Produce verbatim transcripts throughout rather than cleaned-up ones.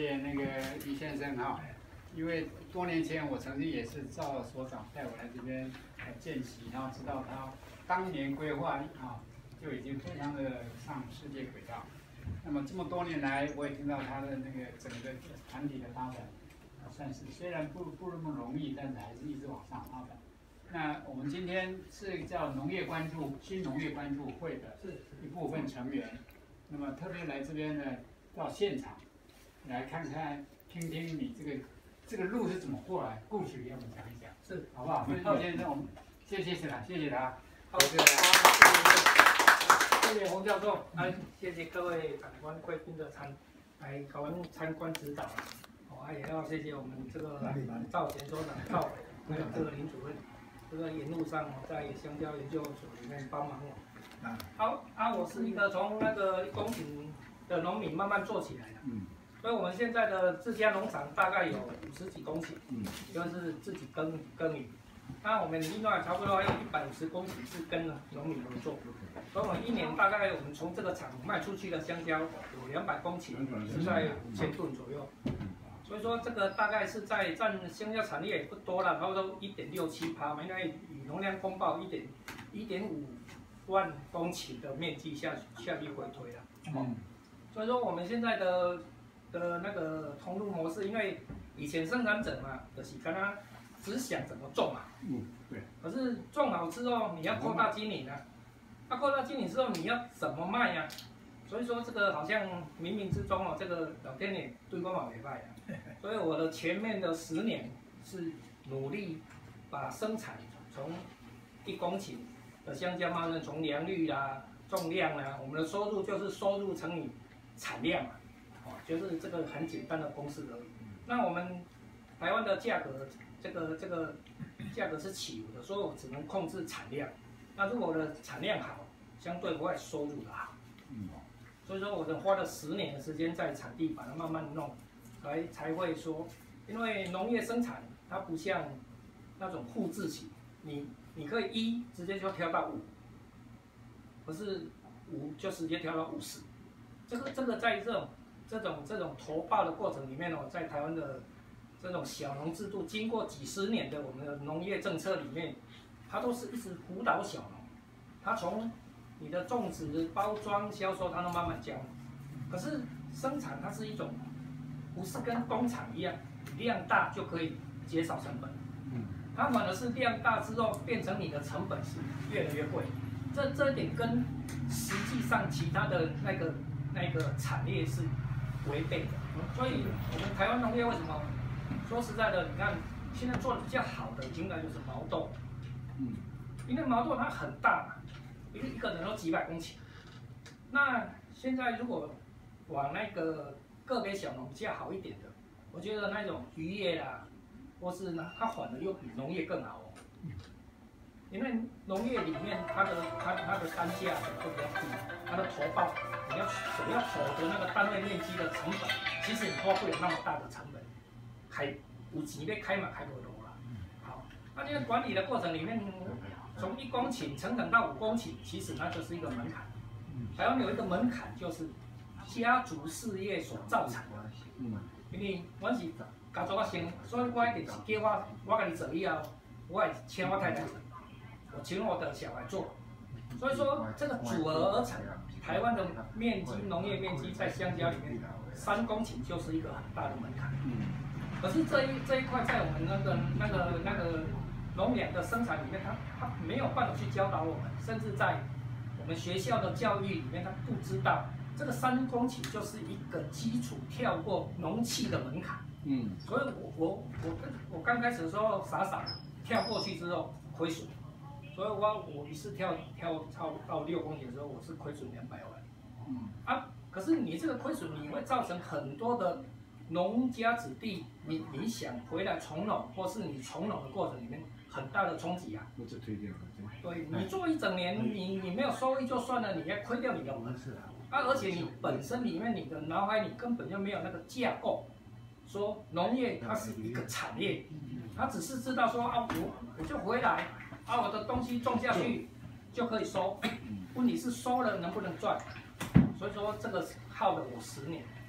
谢那个于先生哈，因为多年前我曾经也是赵所长带我来这边来见习，然后知道他当年规划啊就已经非常的上世界轨道。那么这么多年来，我也听到他的那个整个团体的发展，算是虽然不不那么容易，但是还是一直往上发展。那我们今天是叫农业关注新农业关注会的一部分成员，那么特别来这边呢，到现场来看看、听听你这个这个路是怎么过来，故事给我们讲一讲，是好不好？所以于先生，我们谢谢他，谢谢他， 好，谢谢谢谢洪教授，哎，谢谢各位长官贵宾的参来台湾参观指导，哦，也要谢谢我们这个赵前所长、赵委，还有这个林主任。这个沿路上在香蕉研究所里面帮忙我。好啊，我是一个从那个一公顷的农民慢慢做起来的。嗯。所以我们现在的自家农场大概有五十几公顷，嗯，就是自己耕耕耘。那我们另外差不多还有一百五十公顷是跟农民合作。所以我们一年大概我们从这个厂卖出去的香蕉有两百公顷，是在五千吨左右。所以说这个大概是在占香蕉产业也不多了，差不多一点六七趴嘛，因为以农粮公报一点一点五万公顷的面积下下去回推了。嗯。所以说我们现在的的那个通路模式，因为以前生产者嘛，就是跟他只想怎么种嘛。嗯，对。可是种好之后，你要扩大经营啊，那扩大经营之后，你要怎么卖呀、啊？所以说这个好像冥冥之中哦，这个老天爷对我嘛没败啊。所以我的前面的十年是努力把生产从一公顷的香蕉嘛，从良率啦、重量啦，我们的收入就是收入乘以产量嘛，哦，就是这个很简单的公式而已。那我们台湾的价格，这个这个价格是起伏的，所以我只能控制产量。那如果我的产量好，相对我也收入的好。嗯。所以说，我花了十年的时间在产地把它慢慢弄，来才会说，因为农业生产它不像那种复制型，你你可以一直接就跳到五，可是五就直接跳到五十，这个这个在这种这种这种投报的过程里面哦，在台湾的这种小农制度，经过几十年的我们的农业政策里面，它都是一直辅导小农，它从你的种植、包装、销售，它都慢慢教。可是生产它是一种，不是跟工厂一样，量大就可以减少成本。嗯，它反而是量大之后变成你的成本是越来越贵。这这一点跟实际上其他的那个那个产业是违背的。所以我们台湾农业为什么说实在的，你看现在做的比较好的应该就是毛豆。嗯，因为毛豆它很大嘛。一个一个人都几百公顷，那现在如果往那个个别小农比较好一点的，我觉得那种渔业啦，或是呢，它反而又比农业更好哦。因为农业里面它的它它的单价会比较低，它的投报你要所要投的那个单位面积的成本，其实你花不了那么大的成本，还有钱要开嘛开不多啦。好，那这个管理的过程里面。从一公顷成长到五公顷，其实那就是一个门槛。台湾有一个门槛，就是家族事业所造成的。因为我是家族我先，所以我一定是叫我我家己做以后，我会请我太太，我请我的小孩做。所以说这个组合而成，台湾的面积农业面积在香蕉里面，三公顷就是一个很大的门槛。可是这一这一块在我们那个那个那个。农粮的生产里面，他他没有办法去教导我们，甚至在我们学校的教育里面，他不知道这个三公顷就是一个基础跳过农气的门槛。嗯，所以我我我我刚开始的时候傻傻跳过去之后亏损，所以我我一次跳跳超到六公顷的时候，我是亏损两百万。嗯，啊，可是你这个亏损，你会造成很多的农家子弟，你你想回来从农，或是你从农的过程里面。很大的冲击啊！我就推掉了。对你做一整年，你你没有收益就算了，你还亏掉你的本事啊！而且你本身里面你的脑海里根本就没有那个架构，说农业它是一个产业，它只是知道说啊，我我就回来啊，我的东西种下去就可以收，问题是收了能不能赚？所以说这个耗了我十年，可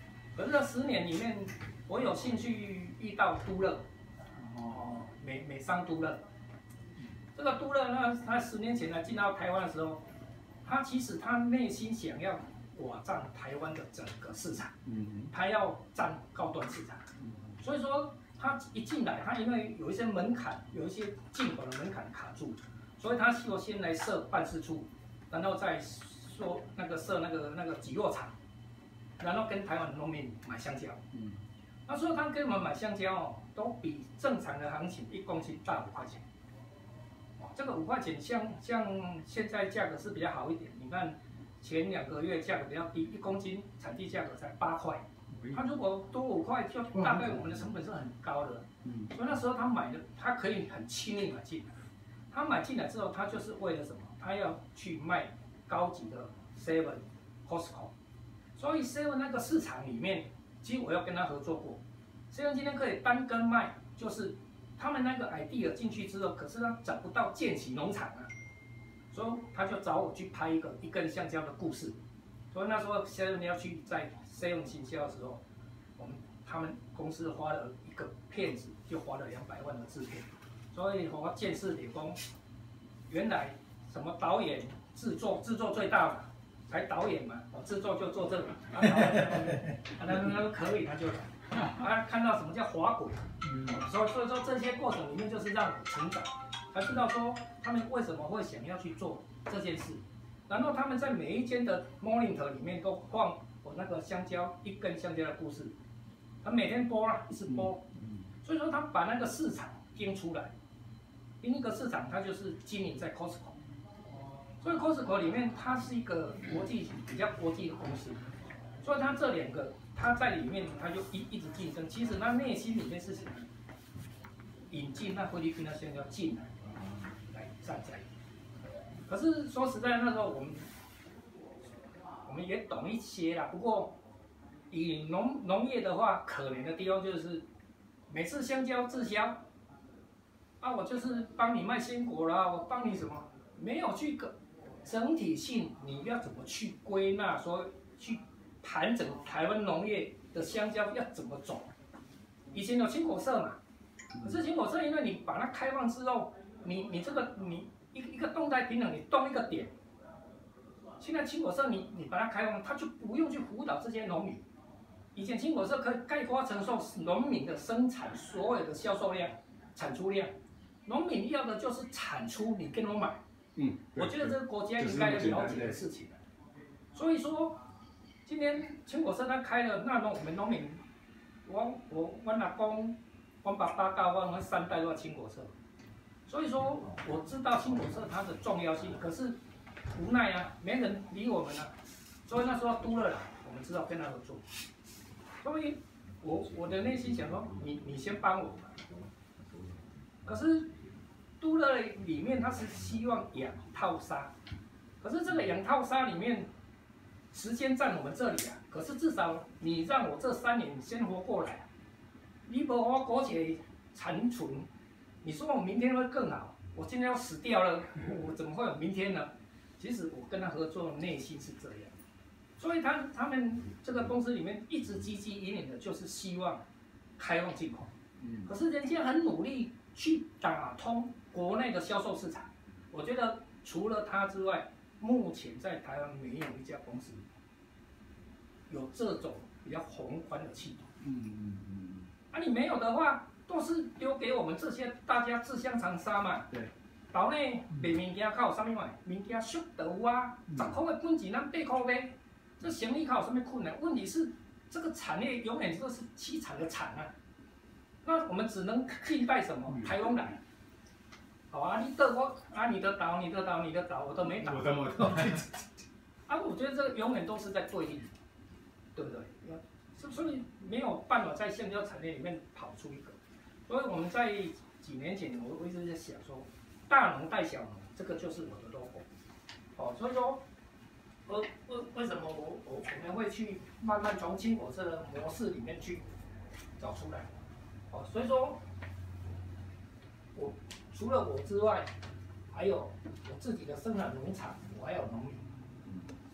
可是这十年里面，我有兴趣遇到都乐，哦，美美商都乐。这个都乐呢，他十年前来进到台湾的时候，他其实他内心想要寡占台湾的整个市场，嗯，他要占高端市场，所以说他一进来，他因为有一些门槛，有一些进口的门槛卡住，所以他就先来设办事处，然后再说那个设那个那个集货场，然后跟台湾农民买香蕉，嗯，他说他跟我们买香蕉哦，都比正常的行情一公斤大五块钱。这个五块钱像像现在价格是比较好一点，你看前两个月价格比较低，一公斤产地价格才八块，他如果多五块，就大概我们的成本是很高的，嗯，所以那时候他买的，他可以很轻易买进来，他买进来之后，他就是为了什么？他要去卖高级的 Seven、Costco， 所以 Seven 那个市场里面，其实我要跟他合作过 ，Seven 今天可以单根卖，就是。他们那个 idea 进去之后，可是他找不到建起农场啊，所以他就找我去拍一个一根香蕉的故事。所以那时候 Seven 要去在 Seven 行销的时候，我们他们公司花了一个片子，就花了两百万的制片。所以我见识点工，原来什么导演、制作，制作最大嘛，才导演嘛，我制作就做这个，啊，导演他他说可以，他就来。啊，看到什么叫滑轨，嗯，所以所以说这些过程里面就是让我成长，才知道说他们为什么会想要去做这件事，然后他们在每一间的 monitor 里面都放我那个香蕉一根香蕉的故事，他每天播啦，一直播，所以说他把那个市场盯出来，另一个市场它就是经营在 Costco， 所以 Costco 里面它是一个国际比较国际的公司，所以它这两个。他在里面，他就一一直竞争。其实他内心里面是想引进那菲律宾的香蕉进来，来站在。可是说实在，那时候我们我们也懂一些啦。不过以农农业的话，可怜的地方就是每次香蕉滞销，啊，我就是帮你卖鲜果啦，我帮你什么，没有去个整体性，你要怎么去归纳说去。盘整台湾农业的香蕉要怎么走？以前有青果社嘛，可是青果社因为你把它开放之后，你你这个你一个一个动态平衡，你动一个点。现在青果社你你把它开放，它就不用去辅导这些农民。以前青果社可以概括承受农民的生产所有的销售量、产出量，农民要的就是产出，你跟我买。嗯，我觉得这个国家应该要了解的事情。所以说。今天青果社他开了，那我们农民，我我我阿公，我爸爸到我们三代都在青果社，所以说我知道青果社它的重要性，可是无奈啊，没人理我们啊，所以那时候都乐来，我们知道跟他合作，所以我我的内心想说，你你先帮我吧，可是都乐里面他是希望养套杀，可是这个养套杀里面。时间在我们这里啊，可是至少你让我这三年先活过来，你不我苟且残存，你说我明天会更好，我今天要死掉了，我怎么会有明天呢？其实我跟他合作的内心是这样，所以他他们这个公司里面一直积极引领的就是希望开放进口，可是人家很努力去打通国内的销售市场，我觉得除了他之外。目前在台湾没有一家公司有这种比较宏观的系统。嗯嗯嗯。啊，你没有的话，都是丢给我们这些大家自相残杀嘛。对。岛内卖物件靠有啥物买？物件俗得有啊，十块的本钱咱八块卖，这生意靠有什么困难？问题是这个产业永远都是凄惨的惨啊。那我们只能替代什么？台湾来。好啊，你得我啊，你的倒，你的倒，你的倒，我都没倒。我的我的。啊，我觉得这个永远都是在对立，对不对？所以没有办法在香蕉产业里面跑出一个。所以我们在几年前，我我一直在想说，大农带小农，这个就是我的 logo。哦，所以说，为为为什么我我我们会去慢慢从青果社的模式里面去找出来？哦，所以说，我。除了我之外，还有我自己的生产农场，我还有农民。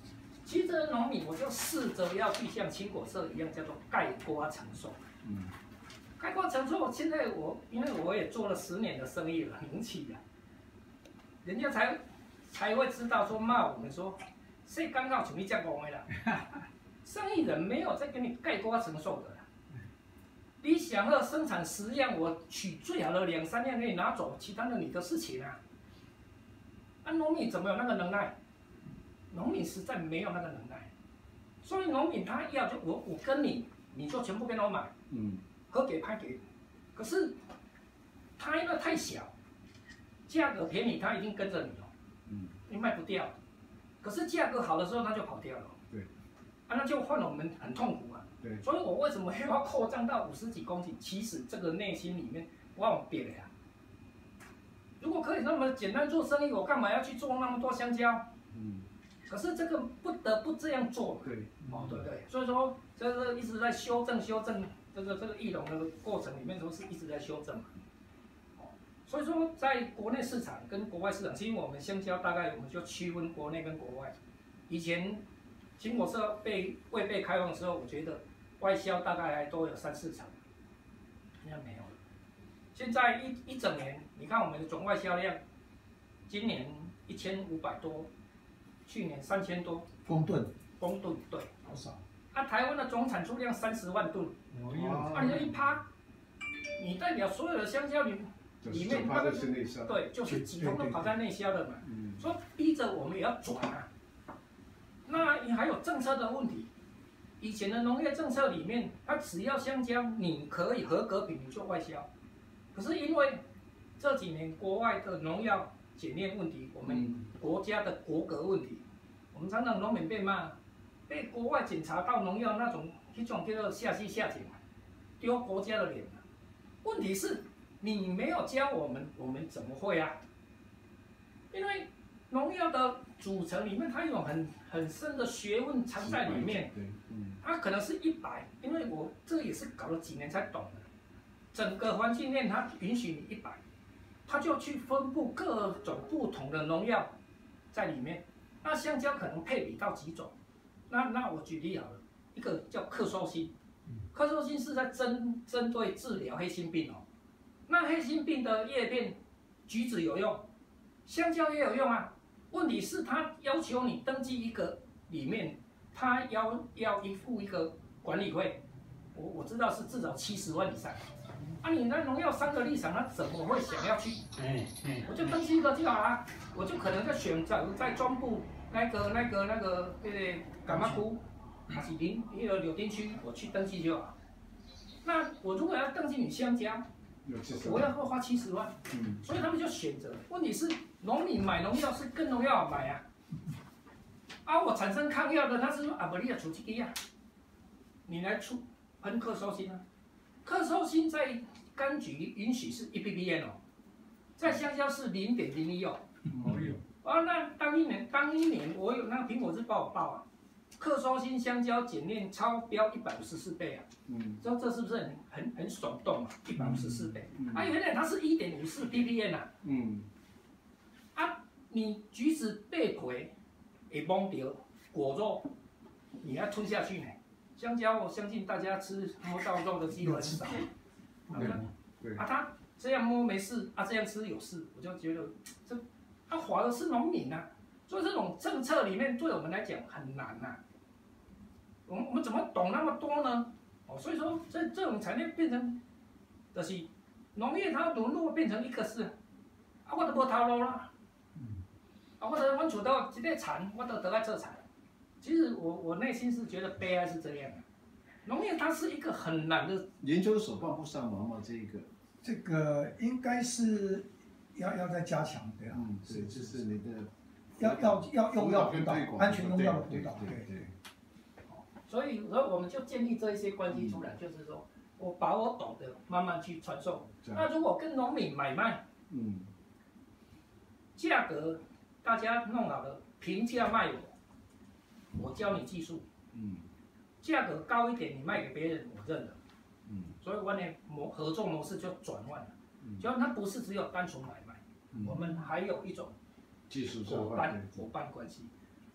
其实这个农民我就试着要去像青果社一样，叫做概瓜承受。 嗯， 概瓜承受，现在我因为我也做了十年的生意了，名气了，人家才才会知道说骂我们说，谁刚好像你这样讲的啦，生意人没有在跟你概瓜承受的啦。你想要生产十样，我取最好的两三样给你拿走，其他的你的事情啊。啊，农民怎么有那个能耐？农民实在没有那个能耐，所以农民他要就我我跟你，你就全部跟我买， 嗯， 合给拍给，可是他因为太小，价格便宜，他一定跟着你哦， 嗯， 你卖不掉，可是价格好的时候他就跑掉了， 对， 啊，那就换了我们很痛苦啊。 对， 所以我为什么又要扩张到五十几公顷？其实这个内心里面我有别的呀。如果可以那么简单做生意，我干嘛要去种那么多香蕉？ 嗯， 可是这个不得不这样做嘛。 对， 哦，对不对？所以说这个一直在修正修正这个这个易农的过程里面，都是一直在修正嘛。哦，所以说在国内市场跟国外市场，其实我们香蕉大概我们就区分国内跟国外。以前青果社被未被开放的时候，我觉得外销大概还都有三四成，现在没有了。现在一一整年，你看我们的总外销量，今年一千五百多，去年三千多公吨， 公吨，对。 好少。 啊，台湾的总产出量三十万吨， 哦啊，你就一趴，你代表所有的香蕉里里面， 它就是内销， 对，就是几通都跑在内销的嘛。 嗯， 所以逼着我们也要转啊。那你还有政策的问题，以前的农业政策里面，它只要香蕉你可以合格品，你就外销。可是因为这几年国外的农药检验问题，我们国家的国格问题，我们常常农民被骂，被国外检查到农药那种一种叫做下西下井，丢国家的脸。问题是，你没有教我们，我们怎么会啊？因为农药的组成里面，它有很很深的学问藏在里面。 对，嗯， 它可能是一百，因为我这个也是搞了几年才懂的。整个环境链它允许你一百，它就去分布各种不同的农药在里面。那香蕉可能配比到几种，那那我举例好了，一个叫克寿星，克寿星是在针针对治疗黑心病哦。那黑心病的叶片，橘子有用，香蕉也有用啊。问题是它要求你登记一个里面，它要要一付一个管理费，我我知道是至少七十万以上。啊，你那农药三个立场，他怎么会想要去？ 哎哎， 我就登记一个就好了，我就可能在选择在中部那个那个那个呃干嘛区，还是林那个柳丁区，我去登记就好。那我如果要登记你香蕉，我要花七十万， 嗯， 所以他们就选择。问题是农民买农药是跟农药买啊，啊我产生抗药的，他是说啊不你要出这个呀，你来出喷克寿星啊。克寿星在柑橘允许是一 ppm 哦，在香蕉是零点零一哦。 哦哟， 啊，那当一年当一年我有那个苹果日报有报啊，克寿星香蕉检验超标一百五十四倍啊， 嗯， 知道这是不是很很很耸动啊？一百五十四倍， 嗯啊，原来它是一点五四 ppm 啊， 嗯， 啊，你橘子被皮会懵掉，果肉你要吞下去呢。香蕉，我相信大家吃摸到肉的机会很少。 对对， 啊，他这样摸没事，啊这样吃有事，我就觉得这他划的是农民呐、啊，所以这种政策里面对我们来讲很难呐、啊。我们我们怎么懂那么多呢？哦，所以说这这种产业变成，就是农业它沦落变成一个是，啊我都无头路啦，啊我都阮厝到一个田，我都得爱做菜。其实我我内心是觉得悲哀是这样的，农业它是一个很难的。 研究所帮不上忙嘛，这一个， 这个应该是要要再加强的啊。 嗯，对，就是你的要要要用药辅导， 推广安全用药的辅对导， 对对。 所以，所以我们就建立这一些关系出来，就是说我把我懂的慢慢去传授。那如果跟农民买卖， 嗯， 价格大家弄好了，平价卖我，我教你技术， 嗯， 价格高一点你卖给别人，我认了。 嗯， 所以我的模合作模式就转换了， 嗯就它不是只有单纯买卖， 嗯我们还有一种技术伙伴伙伴关系。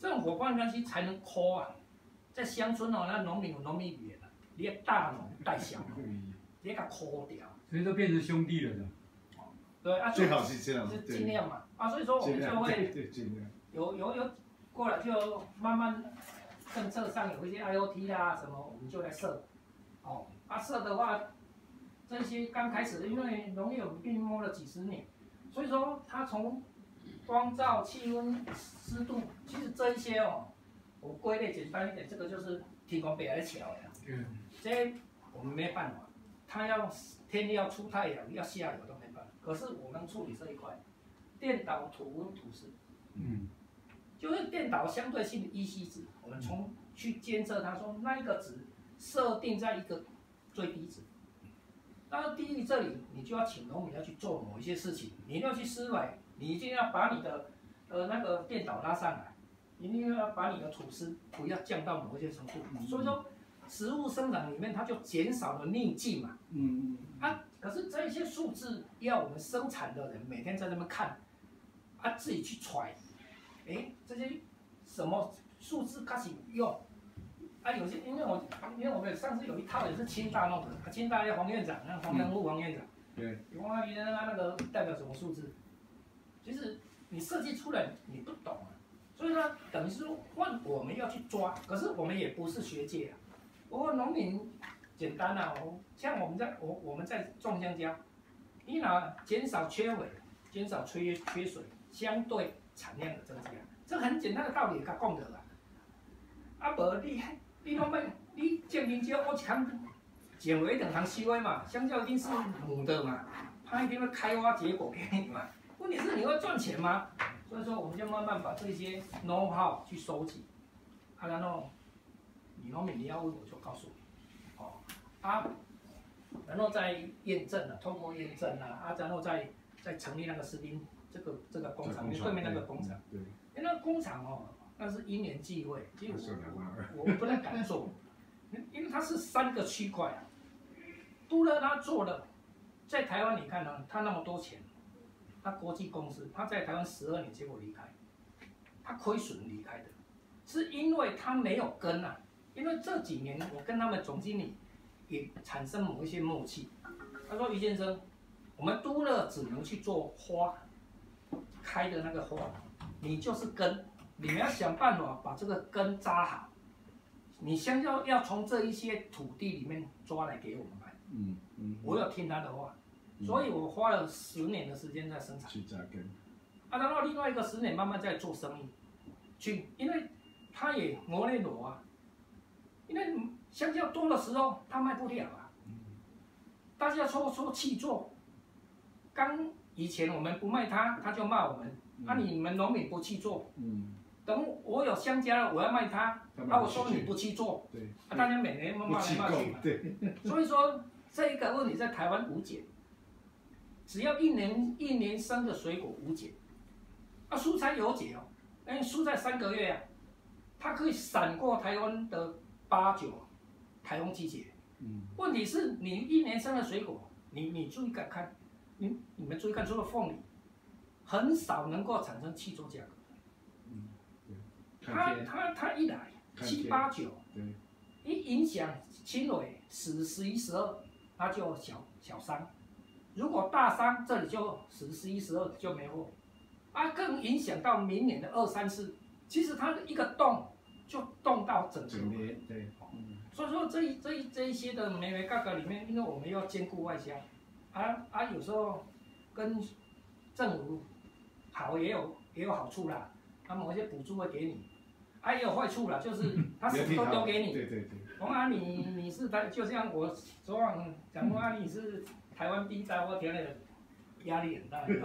这种伙伴关系才能抠啊。在乡村哦，那农民有农民语言啊，你要大农带小农，你要给它抠掉。 所以都变成兄弟了的。 对啊， 最好是这样， 是尽量嘛啊，所以说我们就会对尽量有有有过来就慢慢政策上有一些 I O T 啦什么，我们就来设。哦，啊设的话，这些刚开始因为农业我们并摸了几十年，所以说它从光照、气温、湿度，其实这一些哦。我归类简单一点，这个就是提供北来桥呀。嗯。这我们没办法，它要天要出太阳，要下雨都没办法。可是我们处理这一块，电导土温土湿。嗯。就是电导相对性的 E C 值，我们从去监测它说那一个值设定在一个最低值。那低于这里，你就要请农民要去做某一些事情，你一定要去思维，你一定要把你的呃那个电导拉上来。一定要把你的土湿不要降到某一些程度，嗯、所以说食物生长里面它就减少了逆境嘛。嗯嗯。啊，可是这些数字要我们生产的人每天在那边看，啊自己去揣，哎这些什么数字开始用，啊有些因为我因为我们上次有一套也是清大弄的，啊清大的黄院长，那黄登富黄院长，对，你问他原来他那个代表什么数字，其实你设计出来你不懂啊。所以呢，等于是问我们要去抓，可是我们也不是学界啊。不过农民简单啊，像我们在我我们在种香蕉，你拿减少缺尾，减少缺缺水，相对产量的增加，这很简单的道理，甲讲的啦。啊，无你你拢要你种香蕉，我一扛剪尾两行细微嘛，香蕉一定是母的嘛，它一定会开花结果给你嘛。问题是你会赚钱吗？所以说，我们就慢慢把这些 know how 去收集，啊，然后你农民你要问我就告诉你，哦，啊，然后再验证啊，通过验证啊，啊，然后再再成立那个士兵这个这个工厂，对面那个工厂，对，因为那个工厂哦，那是因缘际会，其实我我不太敢做，因为它是三个区块啊，杜勒他做的，在台湾你看呢，他那么多钱。他国际公司，他在台湾十二年，结果离开，他亏损离开的，是因为他没有跟啊。因为这几年我跟他们总经理也产生某一些默契。他说：“于先生，我们都乐只能去做花开的那个花，你就是根，你们要想办法把这个根扎好。你香蕉要从这一些土地里面抓来给我们买。”嗯嗯。我有听他的话。所以我花了十年的时间在生产， 去扎根， 啊，然后另外一个十年慢慢在做生意，去，因为他也磨练我啊，因为香蕉多的时候他卖不了啊，大家说说气做，刚以前我们不卖他，他就骂我们，啊你们农民不去做，等我有香蕉了我要卖他，啊我说你不去做，对，啊大家每年骂来骂去嘛，对，所以说这一个问题在台湾无解。只要一年一年生的水果无解，啊，蔬菜有解哦，因为蔬菜三个月啊，它可以闪过台湾的八九台风季节。嗯。问题是你一年生的水果，你你注意看看，你你们注意看，除了凤梨，很少能够产生气作价格。嗯。它它它一来七八九，一影响轻微十十一十二，它就小小伤。如果大伤，这里就十、十一、十二就没货，啊，更影响到明年的二、三、四。其实它的一个洞就洞到整个年，对，嗯。所以说这一这一这一些的眉眉角角里面，因为我们要兼顾外销，啊啊，有时候跟政府好也有也有好处啦，他某一些补助会给你，啊也有坏处啦，就是他什么都丢给你。对对对。我啊你你是台，就像我昨晚讲过啊，你是。台湾第一大，我听了压力很大。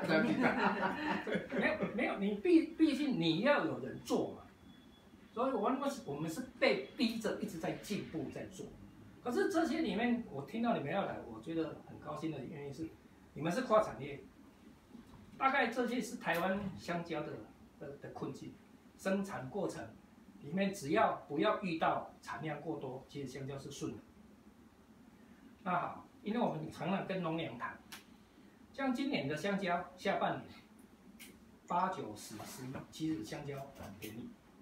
没有没有，你毕毕竟你要有人做嘛，所以我们我们是被逼着一直在进步在做。可是这些里面，我听到你们要来，我觉得很高兴的原因是，你们是跨产业，大概这些是台湾香蕉的的的困境，生产过程里面只要不要遇到产量过多，其实香蕉是顺的。那好。因为我们常常跟农粮谈，像今年的香蕉下半年八九十十一，其实香蕉很便宜，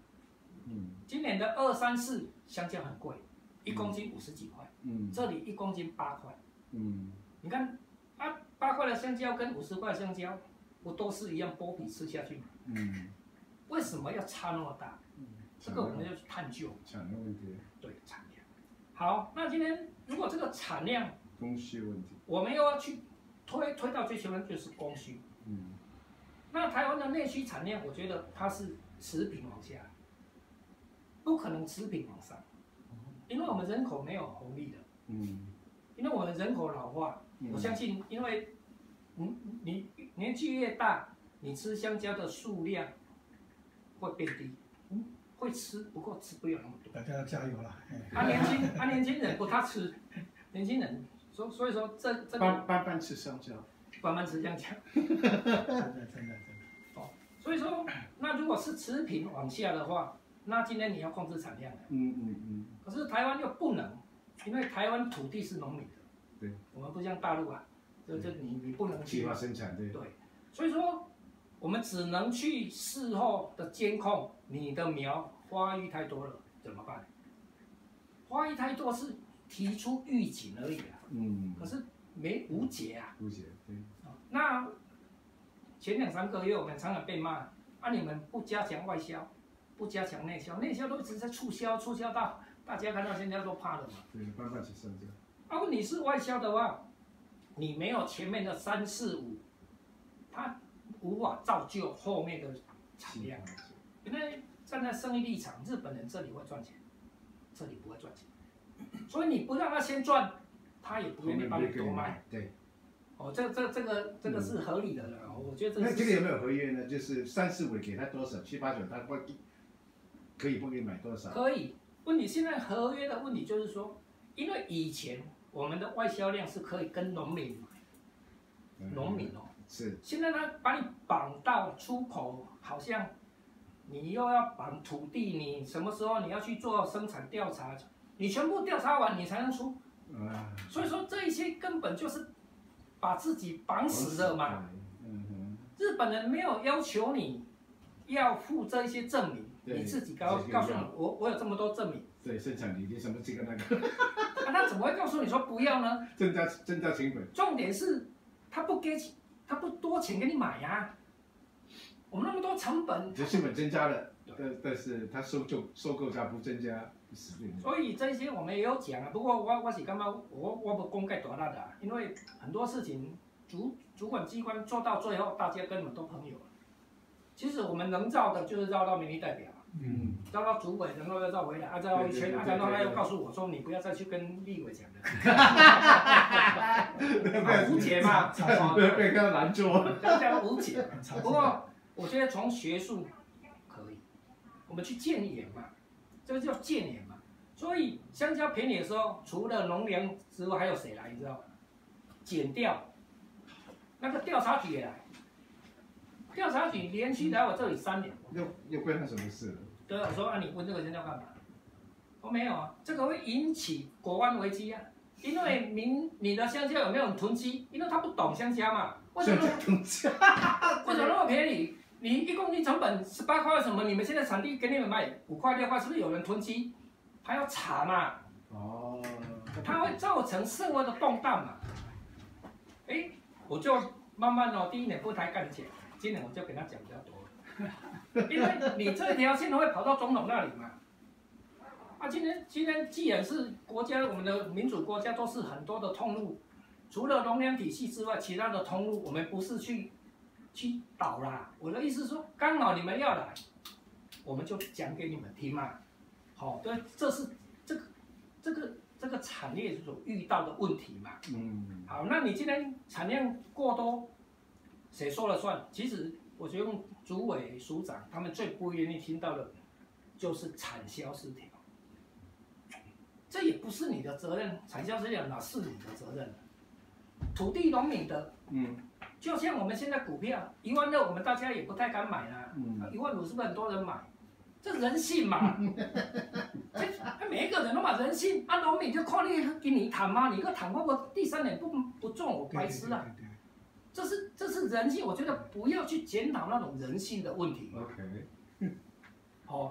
嗯今年的二三四香蕉很贵，一公斤五十几块， 嗯这里一公斤八块。 嗯你看啊，八块的香蕉跟五十块的香蕉，不都是一样剥皮吃下去吗？ 嗯为什么要差那么大？ 嗯， 这个我们要去探究。 产量问题， 对，产量。好，那今天如果这个产量， 供需问题， 我们又要去推推到最前面，就是供需。 嗯那台湾的内需产量，我觉得它是持平往下，不可能持平往上，因为我们人口没有红利的， 嗯因为我们人口老化， 嗯我相信，因为你你年纪越大，你吃香蕉的数量会变低，会吃，不过吃不了那么多。 大家要加油了。哎啊，年轻啊，年轻人不太吃，年轻人，所所以说这这班个班班吃香蕉， 慢慢吃香蕉。 真的真的真的。 所以说，那如果是持平往下的话，那今天你要控制产量的。 嗯嗯嗯， 可是台湾又不能，因为台湾土地是农民的， 对， 我们不像大陆啊，这这你你不能去计划生产对， 对，所以说我们只能去事后的监控你的苗花育太多了怎么办？花育太多是提出预警而已啊， 嗯， 可是没无解啊。 误解对， 那前两三个月我们常常被骂，啊你们不加强外销，不加强内销，内销都一直在促销，促销到大家看到现在都怕了嘛。 对，班班吃香蕉， 啊，问题是外销的话，你没有前面的三四五，它无法造就后面的产量。因为站在生意立场，日本人这里会赚钱，这里不会赚钱，所以你不让他先赚，他也不愿意帮你多卖。 对， 哦，这这这个这个是合理的了，我觉得这个是。 那这个有没有合约呢？就是三四五给他多少，七八九他会可以不可以买多少？ 可以。问题现在合约的问题就是说，因为以前我们的外销量是可以跟农民买，农民哦， 是， 现在呢把你绑到出口，好像你又要绑土地，你什么时候你要去做生产调查，你全部调查完你才能出。 啊， 所以说这一些根本就是把自己绑死了嘛。 嗯哼， 日本人没有要求你要附这一些证明， 对你自己告自己告诉你要， 我我有这么多证明， 对，生产理念什么这个那个， 啊，他怎么会告诉你说不要呢？ 增加增加成本， 重点是他不给，他不多钱给你买呀、我们那么多成本， 就成本增加了，但但是他收就收购价不增加，死定了。 所以这些我们也有讲啊。不过我我是感觉我我不公开多大的、啊，因为很多事情主主管机关做到最后，大家根本都朋友了。其实我们能绕的就是绕到民意代表， 嗯， 绕到主委，然后再绕回来，啊再绕一圈，啊然后他又告诉我说你不要再去跟立委讲了，好无解嘛， 被被跟他拦住。 这叫无解。不过我觉得从学术可以，我们去建言嘛，这个叫建言嘛。所以香蕉便宜的时候，除了农粮之外，还有谁来？你知道吗？检调，那个调查局也来。调查局连续来我这里三年， 又又关他什么事了？ 对，我说啊，你问这个人要干嘛？我没有啊，这个会引起国安危机啊，因为民你的香蕉有没有囤积？因为他不懂香蕉嘛，为什么？ 囤积？ 为什么那么便宜？你一公斤成本十八块，为什么你们现在产地给你们卖五块六块，是不是有人囤积？他要查嘛， 哦， 它会造成社会的动荡嘛。哎，我就慢慢哦，第一年不太敢讲，今年我就给他讲比较多了，因为你这条线会跑到总统那里嘛。啊，今天今天既然是国家，我们的民主国家都是很多的通路，除了农粮体系之外，其他的通路我们不是去去倒啦。我的意思是说，刚好你们要来，我们就讲给你们听嘛。好、哦，对，这是这个这个这个产业所遇到的问题嘛。 嗯， 好，那你今天产量过多，谁说了算？其实我觉得主委、署长他们最不愿意听到的，就是产销失调。这也不是你的责任，产销失调哪是你的责任？土地农民的， 嗯， 就像我们现在股票一万六，我们大家也不太敢买啦。 嗯， 一万五是不是很多人买？这人性嘛，这每一个人都嘛人性，啊农民就看你给你谈嘛，你个谈我我第三年不不中我白痴啊，这是这是人性，我觉得不要去检讨那种人性的问题。 OK， 哦，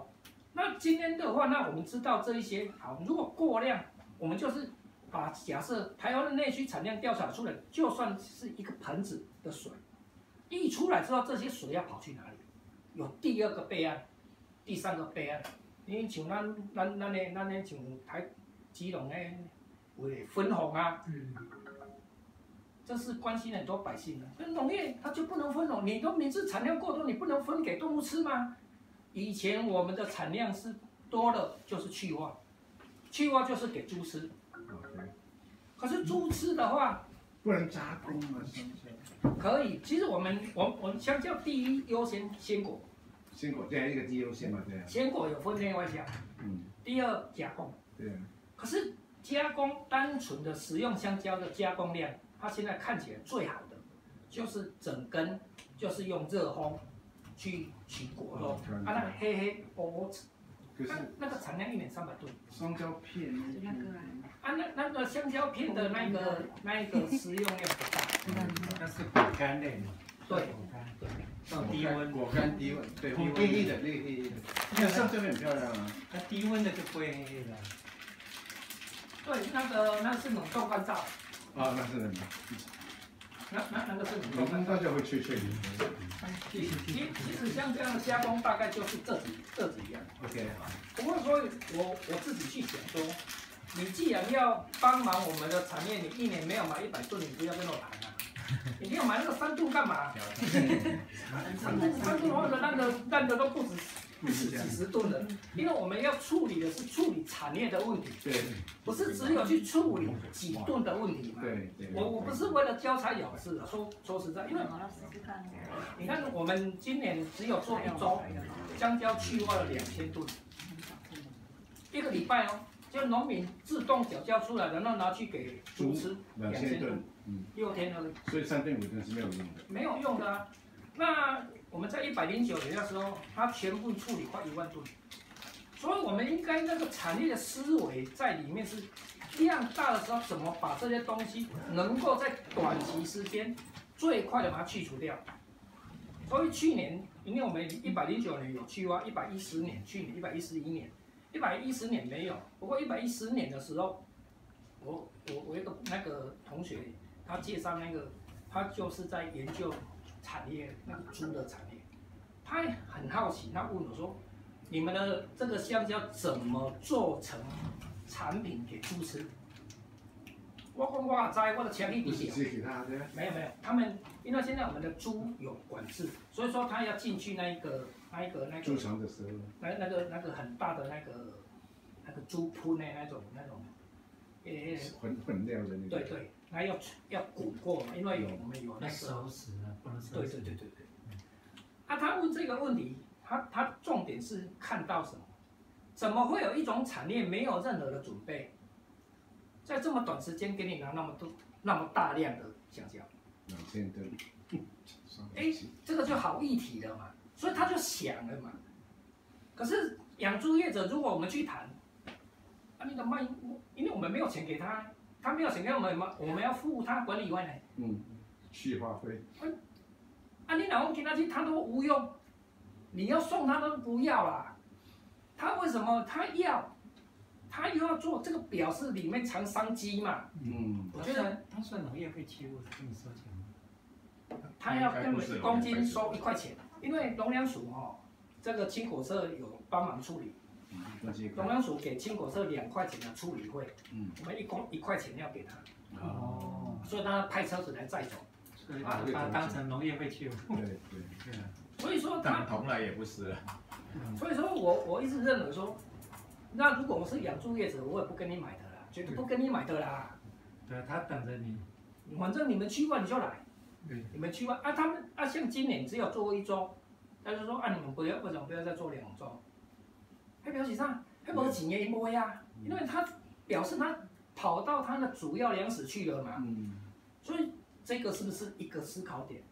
那今天的话，那我们知道这一些好，如果过量，我们就是把假设台湾的内需产量调查出来，就算是一个盆子的水，溢出来之后，这些水要跑去哪里？有第二个备案，第三个备案。因为像咱咱咱的咱的像台基隆的为分红啊，嗯，这是关心很多百姓的。跟农业它就不能分红，你都明知产量过多，你不能分给动物吃吗？以前我们的产量是多了，就是去化，去化就是给猪吃。 OK。 可是猪吃的话， 不能加工吗？香蕉？ 可以。其实我们我我们香蕉第一优先鲜果。 鲜果这样一个第一优先嘛，这样。 鲜果有分内外销。嗯。第二加工。 对啊。 可是加工单纯的食用香蕉的加工量，它现在看起来最好的，就是整根就是用热烘去取果肉，啊那黑黑薄薄， 可是那个产量一年三百吨。 香蕉片那个啊那那个香蕉片的那个那一个食用量不大。 那是果干类嘛？ 对。 到低温， 果干低温，对，黑黑的那个黑黑的，那个香蕉很漂亮啊。 它低温的就不会黑黑的。 对，那个那是冷冻干燥。 啊，那是冷的。 那那那个是冷冻干燥。 大家会脆脆的。 其其其实像这样的加工，大概就是这几这几样。 OK。 不过说我我自己去想说，你既然要帮忙我们的产业，你一年没有买一百吨，你不要跟我谈啊。你要买那个三吨干嘛？三吨三吨或者烂的烂的都不止不止几十吨了，因为我们要处理的是处理产业的问题， 对， 不是只有去处理几吨的问题嘛。 对对。 我我不是为了交差了事的，说说实在，因为你看我们今年只有做一周，香蕉去化了两千吨，一个礼拜哦。就农民自动缴交出来的，然后拿去给猪吃， 两千吨， 嗯，六天而已。 所以三吨五吨是没有用的。 没有用的啊。那我们在一百零九年的时候，它全部处理快一万吨，所以我们应该那个产业的思维在里面是量大的时候，怎么把这些东西能够在短期时间最快的把它去除掉。所以去年，因为我们一百零九年有去化，一百一十年，去年一百一十一年。一百一十年没有，不过一百一十年的时候，我我我一个那个同学，他介绍那个，他就是在研究产业那个猪的产业，他很好奇，他问我说，你们的这个香蕉怎么做成产品给猪吃？我讲我知，我的强力比较。 直接给他的。 没有没有，他们因为现在我们的猪有管制，所以说他要进去那一个。那一个那个猪场的时候， 那那个那个很大的那个那个猪铺的那种那种，诶， 混混料的那个。 对对，那要要鼓过嘛，因为有我们有那个。 熟食啊，不能熟食。 对对对对对。啊，他问这个问题，他他重点是看到什么？怎么会有一种产业没有任何的准备，在这么短时间给你拿那么多那么大量的香蕉？ 两千吨。 哎，这个就好议题了嘛。所以他就想了嘛，可是养猪业者，如果我们去谈，啊，你的卖，因为我们没有钱给他，他没有钱给我们嘛，我们要付他管理费呢。 嗯，续化费。 啊，你老公给他去，他都无用，你要送他都不要啦。他为什么他要？他又要做这个，表示里面藏商机嘛。 嗯， 我觉得他算农业会欺负跟你收钱吗？ 他要跟每一公斤收一块钱。因为农粮署哦，这个青果社有帮忙处理，农粮署给青果社两块钱的处理费，嗯，我们一公一块钱要给他，哦，所以他派车子来载走， 所以把它当成农业会去， 对对对， 所以说他从来也不是， 所以说我我一直认为说，那如果我是养猪业者，我也不跟你买的啦，绝对不跟你买的啦， 对，他等着你， 反正你们去吧你就来。 对， 你们去吧啊！他们啊，像今年只有做一周，他就说啊，你们不要为什么不要再做两周？还表示啥？还没钱也没呀，因为他表示他跑到他的主要粮食去了嘛。嗯。所以这个是不是一个思考点？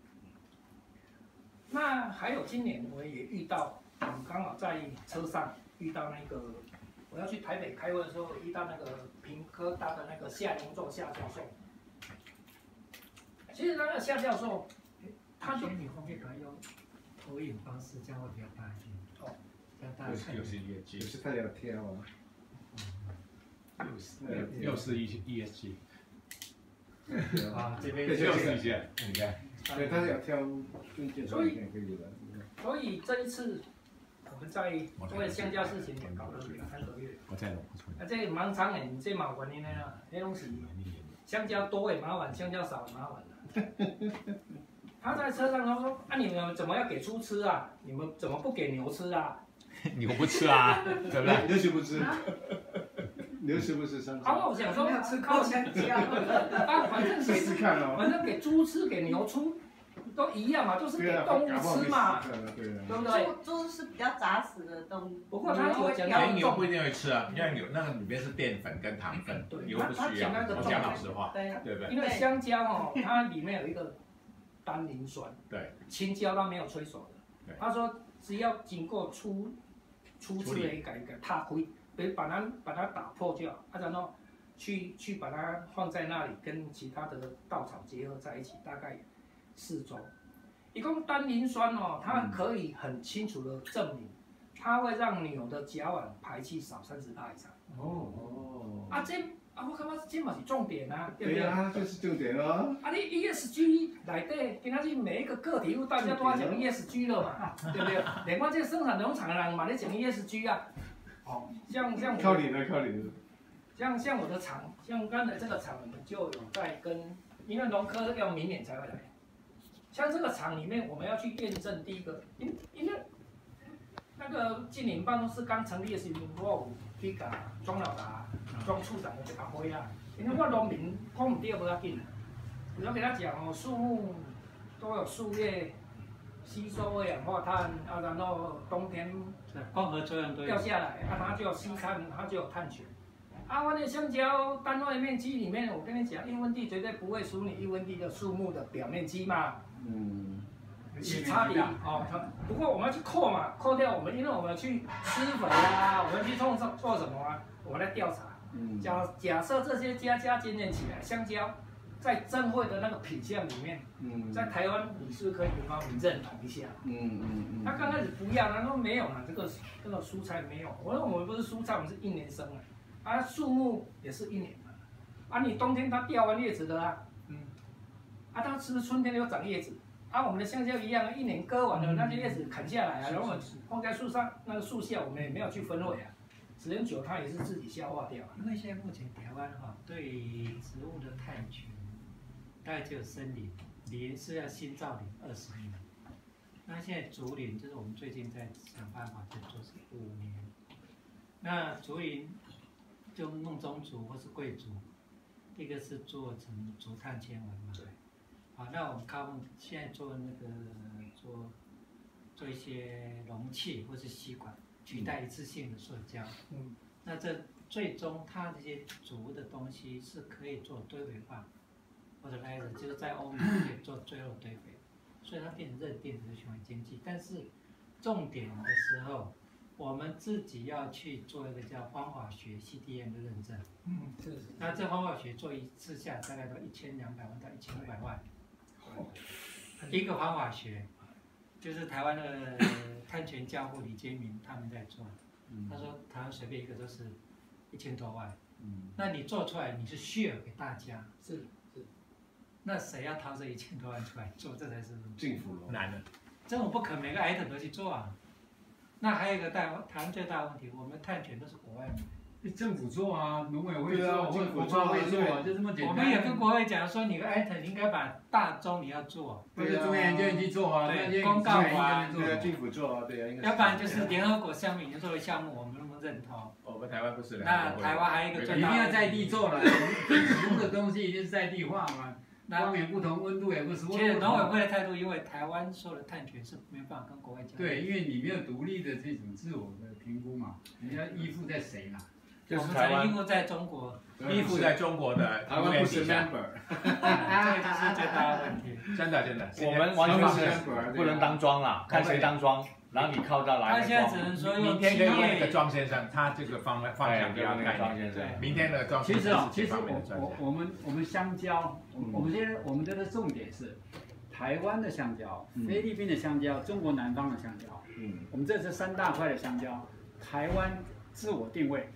那还有今年我也遇到，我刚好在车上遇到那个，我要去台北开会的时候遇到那个屏科大的那个夏荣仲夏教授。其实那个夏教授，他就你后面可能用投影方式，这样会比较大一点。 哦， 加大又是又是 E S G， 就是他要挑啊， 又是又是 E S G， 啊，这边又是一些，你看， 对，他要挑证件上面可以的。 所以这一次我们在因为香蕉事情也搞了两三个月， 我再弄不出来。 啊，这蛮长的，这嘛原因的啦，迄拢是香蕉多也麻烦，香蕉少也麻烦啦。他在车上他说：“啊，你们怎么要给猪吃啊？你们怎么不给牛吃啊？” 牛不吃啊，对不对？ 牛吃不吃？牛吃不吃香蕉？ 啊，我想说吃过香蕉， 啊，反正试给试看哦。 反正给猪吃，给牛吃都一样嘛，都是给动物吃嘛，对不对？ 猪猪是比较杂食的动物， 不过他有讲哎， 到牛不一定会吃啊，因为牛那个里面是淀粉跟糖分，牛不需要。我讲老实话， 对对不对？ 因为香蕉哦，它里面有一个单宁酸， 对， 青椒它没有催熟的。他说只要经过初初次的一个一个踏灰，别把它把它打破就好，啊，然后去去把它放在那里，跟其他的稻草结合在一起，大概四周。一共单宁酸哦，它可以很清楚的证明，它会让牛的甲烷排气少三十帕以上。 哦哦。 啊，这啊，我感觉这嘛是重点啊，对不对？ 对啊，这是重点哦。 啊，你 E S G 内底，今仔日每一个个体户大家都要讲 E S G 了嘛，对不对？连我这生产农场的人嘛，在讲 E S G 啊。哦，像像我， 靠你了，靠你了。 像像我的厂，像刚才这个厂，我们就有在跟，因为农科要明年才会来。像这个厂里面，我们要去验证第一个，因因为那个经理办公室刚成立的时候，我有去甲庄老大、庄处长就甲会啊，因为我农民讲唔对无要紧，我要给他讲哦，树木都有树叶吸收二氧化碳啊，然后冬天光合作用都有掉下来，啊，它就有吸碳，它就有碳权。啊，我的香蕉单位面积里面，我跟你讲，英温地绝对不会输你英温地的树木的表面积嘛。 嗯。 是差别哦，不过我们要去扣嘛，扣掉我们，因为我们去施肥啊，我们去做做什么啊？我们来调查。 嗯。 假假设这些家家经验起来，香蕉在正会的那个品相里面， 嗯。 在台湾你是不是可以跟他们认同一下？ 嗯嗯嗯。 他刚开始不要，他说没有嘛，这个这个蔬菜没有。我说我们不是蔬菜，我们是一年生啊。啊，树木也是一年的，啊，你冬天它掉完叶子的啊，嗯，啊，它是不是春天又长叶子？啊，我们的香蕉一样，一年割完了，那些叶子砍下来啊，然后放在树上那个树下，我们也没有去分类啊，时间久它也是自己消化掉。 因为现在目前台湾哈对植物的碳权，大概只有森林，林是要新造林二十年，那现在竹林就是我们最近在想办法在做是五年，那竹林。就弄中竹或是贵竹，一个是做成竹碳纤维嘛。对。好，那我们靠现在做那个做做一些容器或是吸管，取代一次性的塑胶。嗯。那这最终它这些竹的东西是可以做堆肥化，或者来着就是在欧美可以做最后堆肥，所以它变成认定的循环经济。但是重点的时候。我们自己要去做一个叫方法学 C D M 的认证， 嗯，是是。 那这方法学做一次下大概都一千两百万到一千五百万，一个方法学，就是台湾的碳权教父李杰明他们在做，他说台湾随便一个都是一千多万，那你做出来你是 share 给大家， 是是， 那谁要掏这一千多万出来做，这才是政府难的， 这种不可能每个 item 都去做啊。那还有一个大台湾最大的问题，我们碳权都是国外买， 政府做啊，农委会做， 啊， 政府做会做啊，就这么简单。 我们也跟国外讲说，你个 item 应该把大宗你要做， 或者中央研究去做啊， 对，公告啊， 对啊，政府做啊，对啊，应该。 要不然就是联合国项目已经作为项目，我们能不能认同？ 我们台湾不是。 那台湾还有一个最大， 一定要在地做了，植物的东西一定是在地化嘛。光源不同，温度也不是。 其实农委会的态度，因为台湾受的碳权是没办法跟国外讲。 对，因为你没有独立的这种自我的评估嘛，你要依附在谁啦？ 就是台湾依附在中国， 依附在中国的台湾不是 member， 这个就是最大的问题。 真的真的， 我们完全是不能当庄啦，看谁当庄，然后你靠他来。 他现在只能说明天可以问那个庄先生，他这个方方向比较概念。明天的庄先生。 其实哦，其实我我我们我们香蕉，我们现在我们这个重点是， 台湾的香蕉、 嗯菲律宾的香蕉、中国南方的香蕉。 嗯， 我们这是三大块的香蕉，台湾自我定位。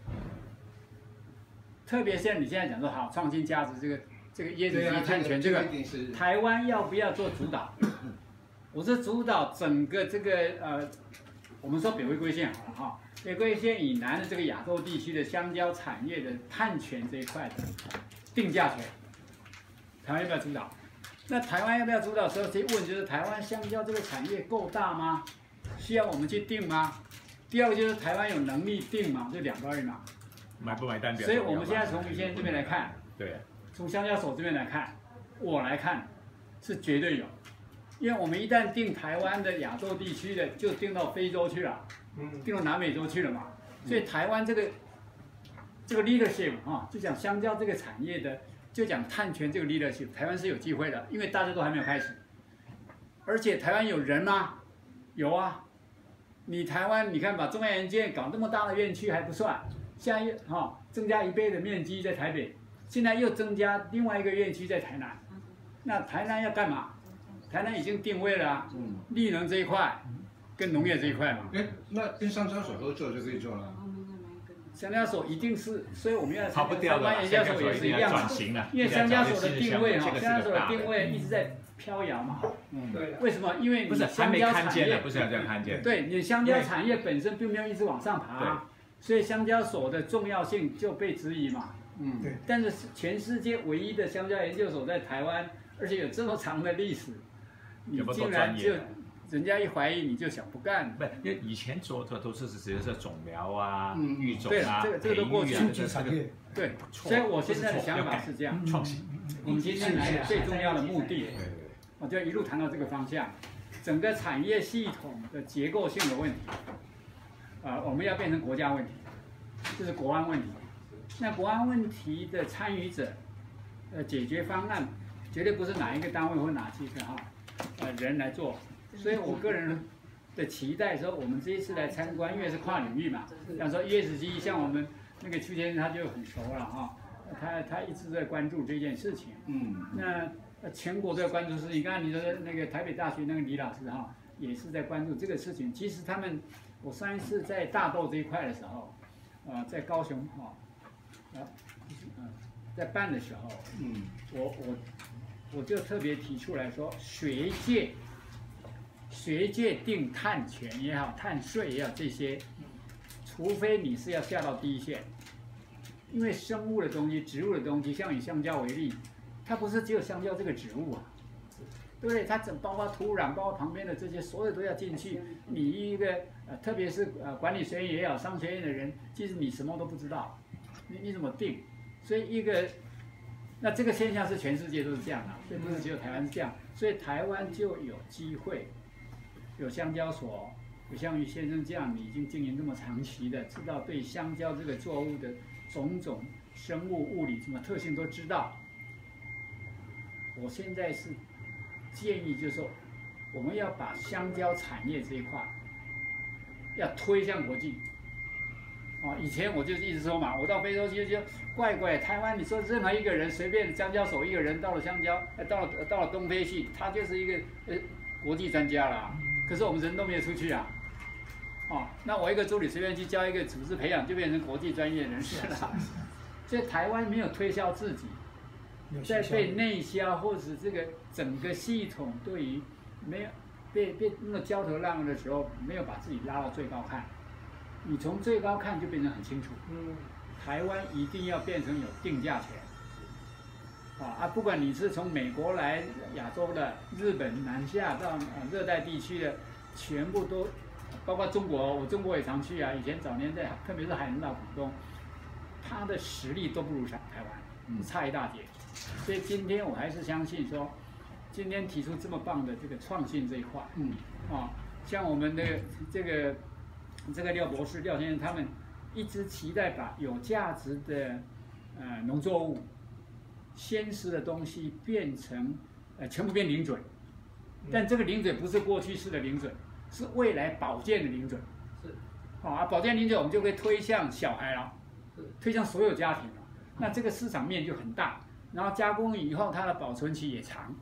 特别像你现在讲说好创新价值这个这个椰子对啊鸡碳权这个一定是台湾要不要做主导？我是主导整个这个呃，我们说北回归线好了哈，北回归线以南的这个亚洲地区的香蕉产业的碳权这一块的定价权，台湾要不要主导？那台湾要不要主导的时候，这问就是台湾香蕉这个产业够大吗？需要我们去定吗？第二个就是台湾有能力定吗？就两个而已嘛。 买不买单比较所以重要吧。 我们现在从于先生这边来看， 对， 从香蕉手这边来看，我来看是绝对有，因为我们一旦定台湾的亚洲地区的，就定到非洲去了， 嗯， 定到南美洲去了嘛。所以台湾这个这个 leadership 啊，就讲香蕉这个产业的，就讲碳权这个 leadership， 台湾是有机会的，因为大家都还没有开始，而且台湾有人吗？有啊，你台湾你看把中央研究院搞那么大的院区还不算。现在又哈增加一倍的面积在台北，现在又增加另外一个院区在台南。那台南要干嘛？台南已经定位了啊， 嗯， 绿能这一块跟农业这一块嘛。 哎，那跟香蕉所合作就可以做了。 香蕉所一定是，所以我们要跑不掉的啦， 研究所也是一样嘛转。型了， 因为香蕉所的定位哈， 这个是香蕉所的个大定位一直在飘摇嘛。 嗯， 对， 为什么？因为不是还没你香蕉看见呢， 产业， 不是要这样看见。 对你香蕉产业本身并没有一直往上爬啊，所以香蕉所的重要性就被质疑嘛。 嗯， 对。 但是全世界唯一的香蕉研究所在台湾，而且有这么长的历史，你竟然就人家一怀疑你就想不干。 不，因为以前做的都是直接是种苗啊、 嗯育种啊、 对这个这个都过去培育啊经济产业。 对，所以我现在的想法是这样， 创新。 我们今天来的最重要的目的， 对对。 我就一路谈到这个方向，整个产业系统的结构性的问题，啊、呃，我们要变成国家问题，这是国安问题。那国安问题的参与者，呃，解决方案绝对不是哪一个单位或哪几个哈，呃人来做。所以我个人的期待说，我们这一次来参观，因为是跨领域嘛，像说椰子鸡，像我们那个邱先生他就很熟了哈，他他一直在关注这件事情。 嗯， 那全国都在关注事情。刚才你说的那个台北大学那个李老师哈，也是在关注这个事情。其实他们，我上一次在大豆这一块的时候，呃，在高雄哈，啊，呃，在办的时候， 嗯， 我我我就特别提出来说，学界学界定碳权也好，碳税也好，这些，除非你是要下到第一线，因为生物的东西、植物的东西，像以香蕉为例。它不是只有香蕉这个植物啊，对不对？它整包括土壤，包括旁边的这些，所有都要进去。你一个呃，特别是呃管理学院也好，商学院的人，其实你什么都不知道，你你怎么定？所以一个，那这个现象是全世界都是这样的，所以不是只有台湾是这样。所以台湾就有机会，有香蕉所，有像于先生这样，你已经经营这么长期的，知道对香蕉这个作物的种种生物、物理什么特性都知道。我现在是建议，就是说，我们要把香蕉产业这一块要推向国际。哦，以前我就一直说嘛，我到非洲去就怪怪，台湾你说任何一个人随便香蕉手一个人到了香蕉，到了到了东非去，他就是一个呃国际专家了。可是我们人都没有出去啊。哦，那我一个助理随便去教一个组织培养，就变成国际专业人士了。所以台湾没有推销自己。在被内销或者这个整个系统对于没有被被那个焦头烂额的时候，没有把自己拉到最高看，你从最高看就变成很清楚。嗯，台湾一定要变成有定价权。啊啊，不管你是从美国来亚洲的、日本南下到呃热带地区的，全部都包括中国，我中国也常去啊。以前早年在，特别是海南岛、广东，他的实力都不如台湾，差一大截。所以今天我还是相信说，今天提出这么棒的这个创新这一块，嗯，啊，像我们的这个这个廖博士、廖先生他们一直期待把有价值的呃农作物、鲜食的东西变成呃全部变零嘴，但这个零嘴不是过去式的零嘴，是未来保健的零嘴， 是， 好啊，保健零嘴我们就可以推向小孩了，推向所有家庭了，那这个市场面就很大。然后加工以后，它的保存期也长，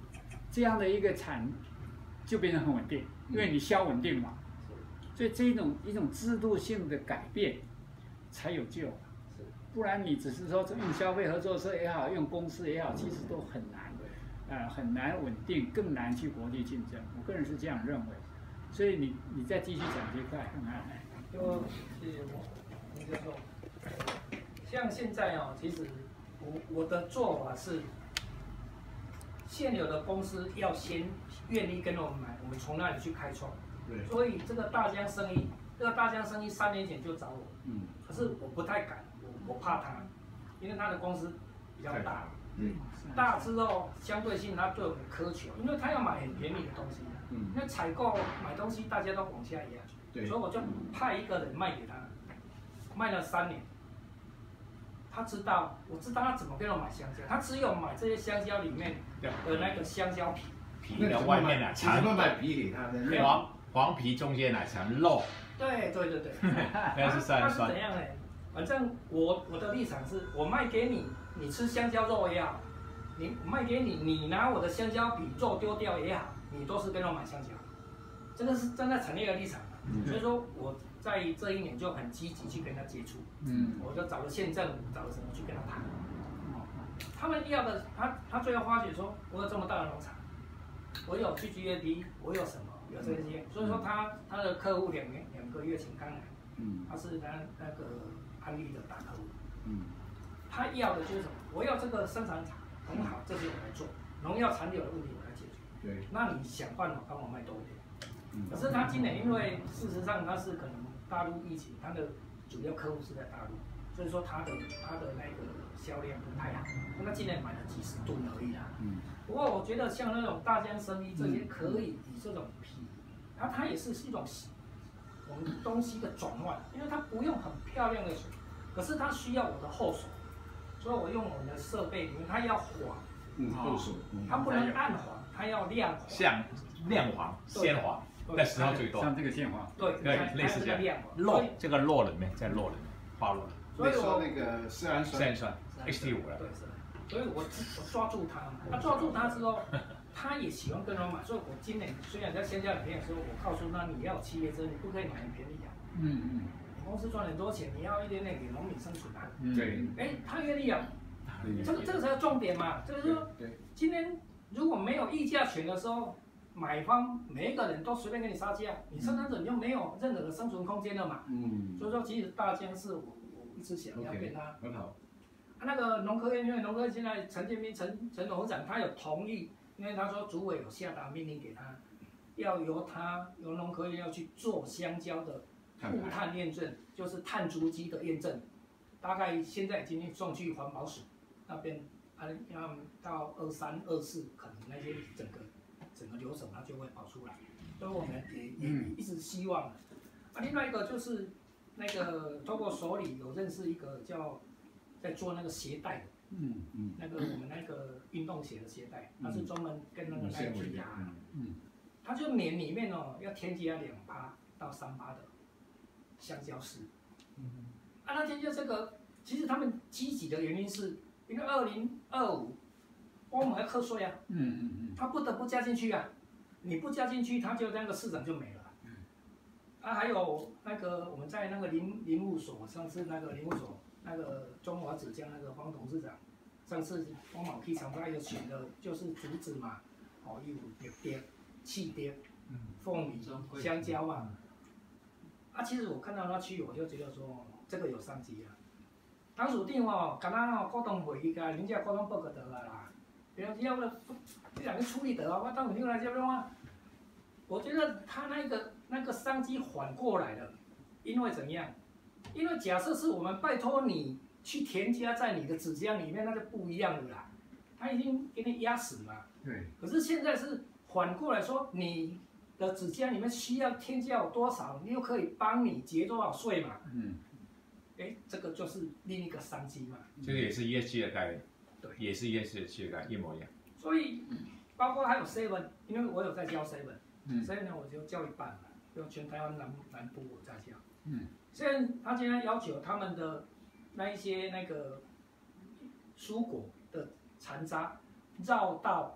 这样的一个产就变成很稳定，因为你销稳定嘛。所以这一种一种制度性的改变才有救，不然你只是说用消费合作社也好，用公司也好，其实都很难，呃，很难稳定，更难去国际竞争。我个人是这样认为。所以你你再继续讲这块，看看。 就谢谢我，洪教授。像现在哦，其实我我的做法是，现有的公司要先愿意跟我们买，我们从那里去开创。 对。 所以这个大疆生意，这个大疆生意三年前就找我， 嗯。 可是我不太敢，我我怕他，因为他的公司比较大， 嗯。 大之后相对性他对我们苛求，因为他要买很便宜的东西。 嗯， 因为采购买东西大家都往下压， 对， 所以我就派一个人卖给他，卖了三年。他知道，我知道他怎么跟我买香蕉，他只有买这些香蕉里面的那个香蕉皮， 皮的外面奶茶， 怎么买皮给他的？ 黄黄皮中间奶茶肉。 对对对对， 那是酸酸。他是怎样呢？反正我我的立场是我卖给你，你吃香蕉肉也好，你卖给你，你拿我的香蕉皮肉丢掉也好。你都是跟我买香蕉，这个是站在产业的立场，嗯、所以说我在这一年就很积极去跟他接触，嗯，我就找了县政府，找了什么去跟他谈，他们要的，他他最后发觉说，我有这么大的农场，我有 G G A P， 我有什么有这些，所以说他他的客户两年两个月前刚来，嗯，他是那那个安利的大客户，嗯，他要的就是什么？我要这个生产厂很好，这些我来做，农药残留的问题我来解决。对，那你想办法帮我卖多一点。嗯、可是他今年因为事实上他是可能大陆疫情，他的主要客户是在大陆，所以说他的他的那个销量不太好。那今年买了几十吨而已啦。嗯。不过我觉得像那种大疆生意这些可以以这种皮，它它也是一种我们东西的转换，因为它不用很漂亮的水，可是它需要我的后手，所以我用我们的设备里面它要滑。 嗯，后手。 它不能暗滑。它要亮黄， 像亮黄、鲜黄，那时候最多。 像这个鲜黄， 对对，类似这样。落这个落里面，在落里面，花落。 所以说那个色氨酸， 色氨酸 H T 五了。 对，是。所以我我抓住他嘛，他抓住他之后，他也喜欢跟我买，所以我今年虽然在仙家里面的时候，我告诉他你要有企业证，你不可以买很便宜啊。嗯嗯。你公司赚很多钱，你要一点点给农民生存啊。 对。 哎，他愿意啊。这个这个才是重点嘛，就是说，今天。如果没有议价权的时候，买方每一个人都随便给你杀价，你生产者你就没有任何的生存空间了嘛。嗯。所以说，其实大疆是我我一直想要跟他。 很好。 啊，那个农科院，因为农科院现在陈建斌陈陈董事长他有同意，因为他说主委有下达命令给他，要由他由农科院要去做香蕉的固碳验证，就是碳足迹的验证，大概现在已经送去环保署那边。啊，要到二三、二四，可能那些整个整个流程它就会跑出来，所以我们也也一直希望。啊，另外一个就是那个透过手里有认识一个叫在做那个鞋带的，嗯嗯，那个我们那个运动鞋的鞋带，它是专门跟那个耐克牙，嗯，它就棉里面哦要添加两趴到三趴的橡胶丝，嗯，啊，那添加这个，其实他们积极的原因是。因为二零二五，欧盟要课税啊，嗯嗯嗯，他不得不加进去啊，你不加进去，他就那个市场就没了。嗯，啊，还有那个我们在那个林林务所，上次那个林务所那个中华纸浆那个黄董事长，上次光芒批厂他有选的就是竹子嘛，哦，有叶蝶、气蝶、凤梨、香蕉嘛。啊，其实我看到他去，我就觉得说这个有商机啊。当属长哦，敢若哦股东会议甲人家股东报告得了啦，然后要了，你两个处理得啊，我当属长来这边啊，我觉得他那个那个商机反过来了，因为怎样？因为假设是我们拜托你去添加在你的纸浆里面，那就不一样了啦，他已经给你压死嘛。对。可是现在是反过来说，你的纸浆里面需要添加有多少，你又可以帮你节多少税嘛。嗯。哎，这个就是另一个商机嘛。 这个也是 E S G 的概念，对，也是 E S G 的概念，一模一样。 所以，包括还有 seven， 因为我有在教 seven， 嗯，所以呢我就教一半嘛，就全台湾南南部我在教。嗯，现在他现在要求他们的那一些那个蔬果的残渣绕到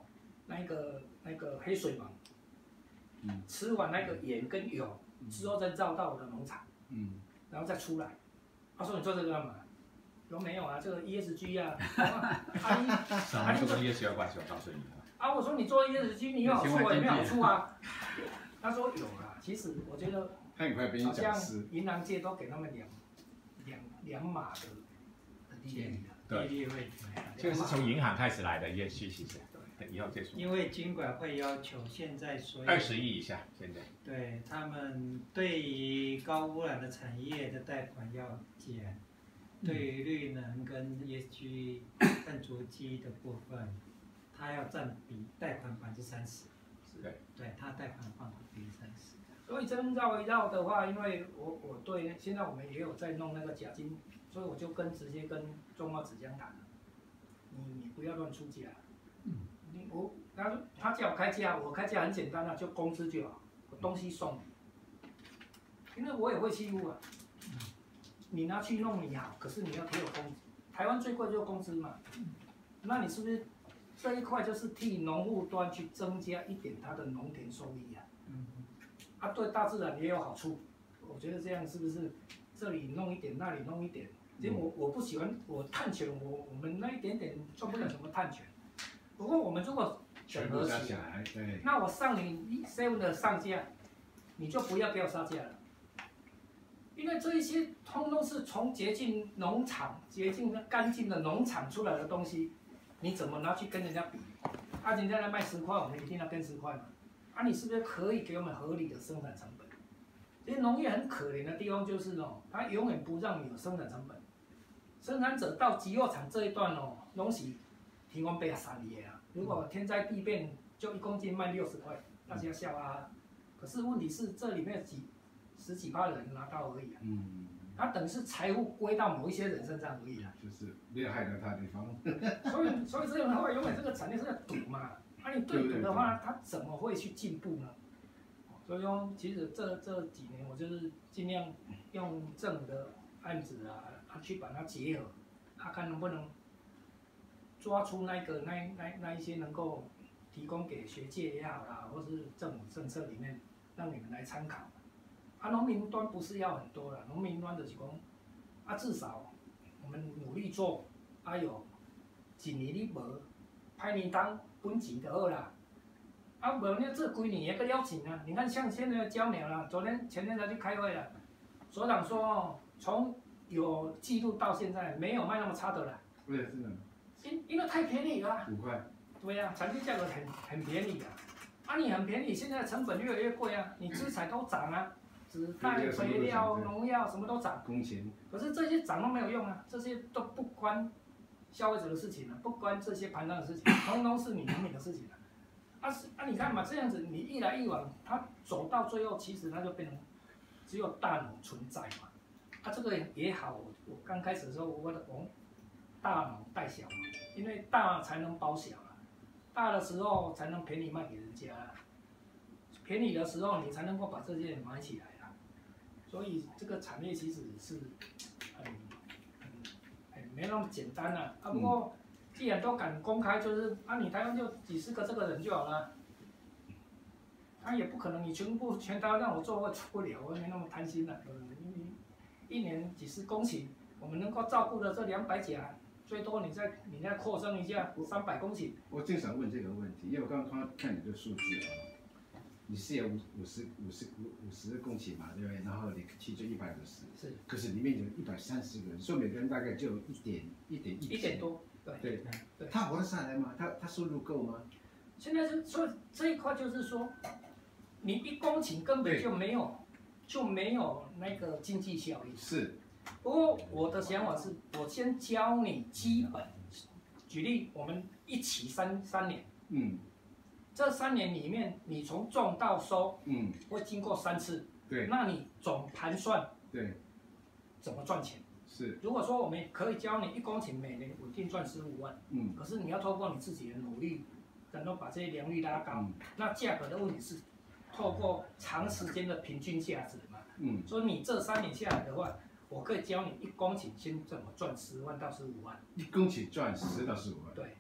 那个那个黑水蟒， 嗯， 吃完那个盐跟油之后再绕到我的农场， 嗯， 然后再出来。他说你做这个干嘛？我说没有啊，这个 E S G 啊，阿姨， 什么跟 E S G 有关系？我告诉你啊。 啊，我说你做 E S G 你有好处啊，有没有好处啊？他说有啊，其实我觉得他很快被你好像讲师， 银行界都给他们两两两码的的利率的。 对， 利率会， 这个是从银行开始来的 E S G 其实，以后再说。 因为金管会要求现在所有二十亿以下，现在。 对他们对于高污染的产业的贷款要减，对于绿能跟 E S G 碳足迹的部分，它要占比贷款百分之三十。 对， 对，它贷款放百分之三十。 所以真绕一绕的话，因为我我对现在我们也有在弄那个假金，所以我就跟直接跟中华纸浆谈了，你你不要乱出价，嗯，你我他说他叫我开价，我开价很简单啊，就工资就好，我东西送你，因为我也会欺负啊，你拿去弄你好，可是你要给我工资，台湾最贵就是工资嘛，那你是不是这一块就是替农户端去增加一点他的农田收益啊？ 嗯， 啊，对大自然也有好处。我觉得这样是不是这里弄一点，那里弄一点？因为我我不喜欢我碳权，我我们那一点点赚不了什么碳权。不过我们如果整合起来， 对， 那我上你 seven 的上架，你就不要给我杀价了。因为这一些通通是从洁净农场、洁净的干净的农场出来的东西，你怎么拿去跟人家比？啊，人家来卖十块，我们一定要跟十块嘛。啊，你是不是可以给我们合理的生产成本？其实农业很可怜的地方就是哦，它永远不让你有生产成本。生产者到集货场这一段哦，东西提供被三年啊。如果天灾地变，就一公斤卖六十块，大家笑啊。可是问题是这里面几十几趴人拿到而已啊。 嗯， 它等于是财富归到某一些人身上而已啊。 就是没有害到他的地方。 所以，所以这种的话，永远这个产业是在赌嘛。那、啊、你对赌的话，它怎么会去进步呢？所以说，其实这这几年我就是尽量用正的案子啊，啊去把它结合，啊看能不能抓出那个那那那一些能够提供给学界也好啦，或是政府政策里面让你们来参考。啊，农民端不是要很多了，农民端就是讲，啊至少我们努力做，啊有一年你无，歹年当本钱就好啦。啊，无呢这几年也个了钱啊！你看像现在的蕉苗啦，昨天前天才去开会了，所长说哦，从有记录到现在没有卖那么差的啦。 对，是的。 因因为太便宜了。 五块。 对呀、啊，产品价格很很便宜啊。啊，你很便宜，现在成本越来越贵啊，你资材都涨啊，纸袋、肥料、农药什么都涨。 工钱。 可是这些涨都没有用啊，这些都不关消费者的事情啊，不关这些盘商的事情，通通是你农民的事情啊。啊是啊，你看嘛，这样子你一来一往，它走到最后，其实它就变成只有大脑存在嘛。啊，这个也好，我我刚开始的时候，我的往大脑带小嘛，因为大才能包小啊，大的时候才能便宜卖给人家啊，便宜的时候你才能够把这些买起来啊。所以这个产业其实是很很很没那么简单啊。啊，不过。既然都敢公开，就是啊，你台湾就几十个这个人就好了，他也不可能你全部全台湾让我做，我出不了，我也没那么贪心了、啊。你一年几十公顷，我们能够照顾的这两百甲，最多你再你再扩增一下三百公顷。 我正想问这个问题，因为我刚刚看看你的数字啊，你是有五五十五十五五十公顷嘛，对不对？然后你其中一百五十，是，可是里面有一百三十个人，所以每个人大概就有一点一点一。一点多。对对对，他活得下来吗？他他收入够吗？ 现在是所以这一块就是说，你一公顷根本就没有就没有那个经济效益。 是。 不过我的想法是，我先教你基本，举例，我们一起三三年。嗯。这三年里面，你从种到收，嗯，会经过三次。 对。 那你总盘算。 对。 怎么赚钱？ 是， 如果说我们可以教你一公顷每年稳定赚十五万，嗯，可是你要透过你自己的努力，然后把这些良率拉高，嗯、那价格的问题是透过长时间的平均价值嘛，嗯，所以你这三年下来的话，我可以教你一公顷先怎么赚十万到十五万， 一公顷赚十到十五万， 对，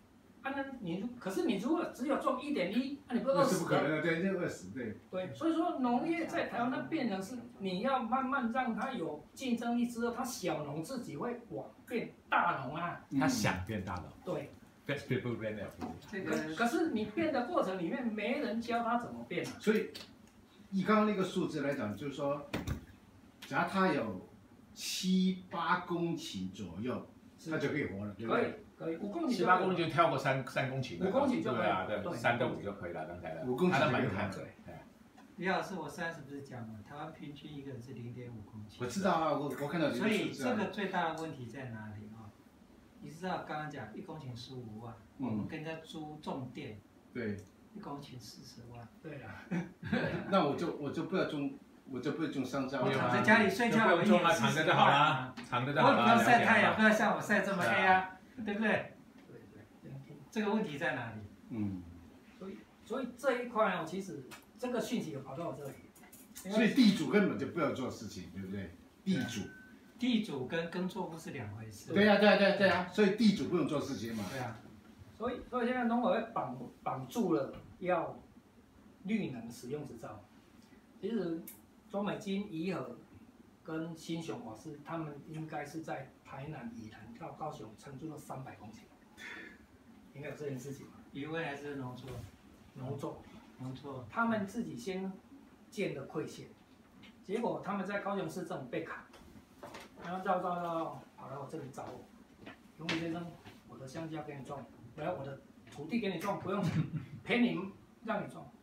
啊，那你可是你如果只有种一点一，那你不是二十？ 那是不可能的，对，那二十对。 对，所以说农业在台湾它变成是你要慢慢让它有竞争力之后，它小农自己会往变大农啊。 他想变大农。 对。 Best people plan it。 这个可是你变的过程里面没人教他怎么变啊。 所以以刚刚那个数字来讲，就是说，只要它有七八公顷左右，它就可以活了，对不对？ 可以，五公顷。 七八公顷就跳过三三公顷。 五公頃就可以。 对啊，对，三到五就可以了，刚才的。 五公顷它的门槛。 对。李老师，我上次不是讲了，台湾平均一个人是零点五公顷。 我知道啊，我我看到。 所以这个最大的问题在哪里啊？你知道刚刚讲一公顷十五万，我们跟人家租种电， 对， 一公顷四十万。 对啊。 那我就我就不要种，我就不要种香蕉。 我躺在家里睡觉，我一年躺着就好了，躺着就好了。 我不要晒太阳，不要像我晒这么黑啊，对不对？对对，这个问题在哪里？ 嗯。 所以所以这一块呢，其实这个讯息有跑到我这里。 所以地主根本就不要做事情，对不对？地主。 地主跟耕作户是两回事。 对呀、啊，对呀、啊，对呀、啊，对呀、啊，所以地主不用做事情嘛。 对啊，所以所以现在农委会绑绑住了要绿能使用执照。其实中美金、宜和跟新雄瓦斯，他们应该是在台南、宜兰到高雄承租了三百公顷，应该有这件事情吗？ 渔会还是农作？ 农作， 农作， 他们自己先建的馈线，结果他们在高雄市政府被卡。然后绕绕绕跑来我这里找我，永武先生，我的香蕉给你种，来我的土地给你种，不用赔你让你种。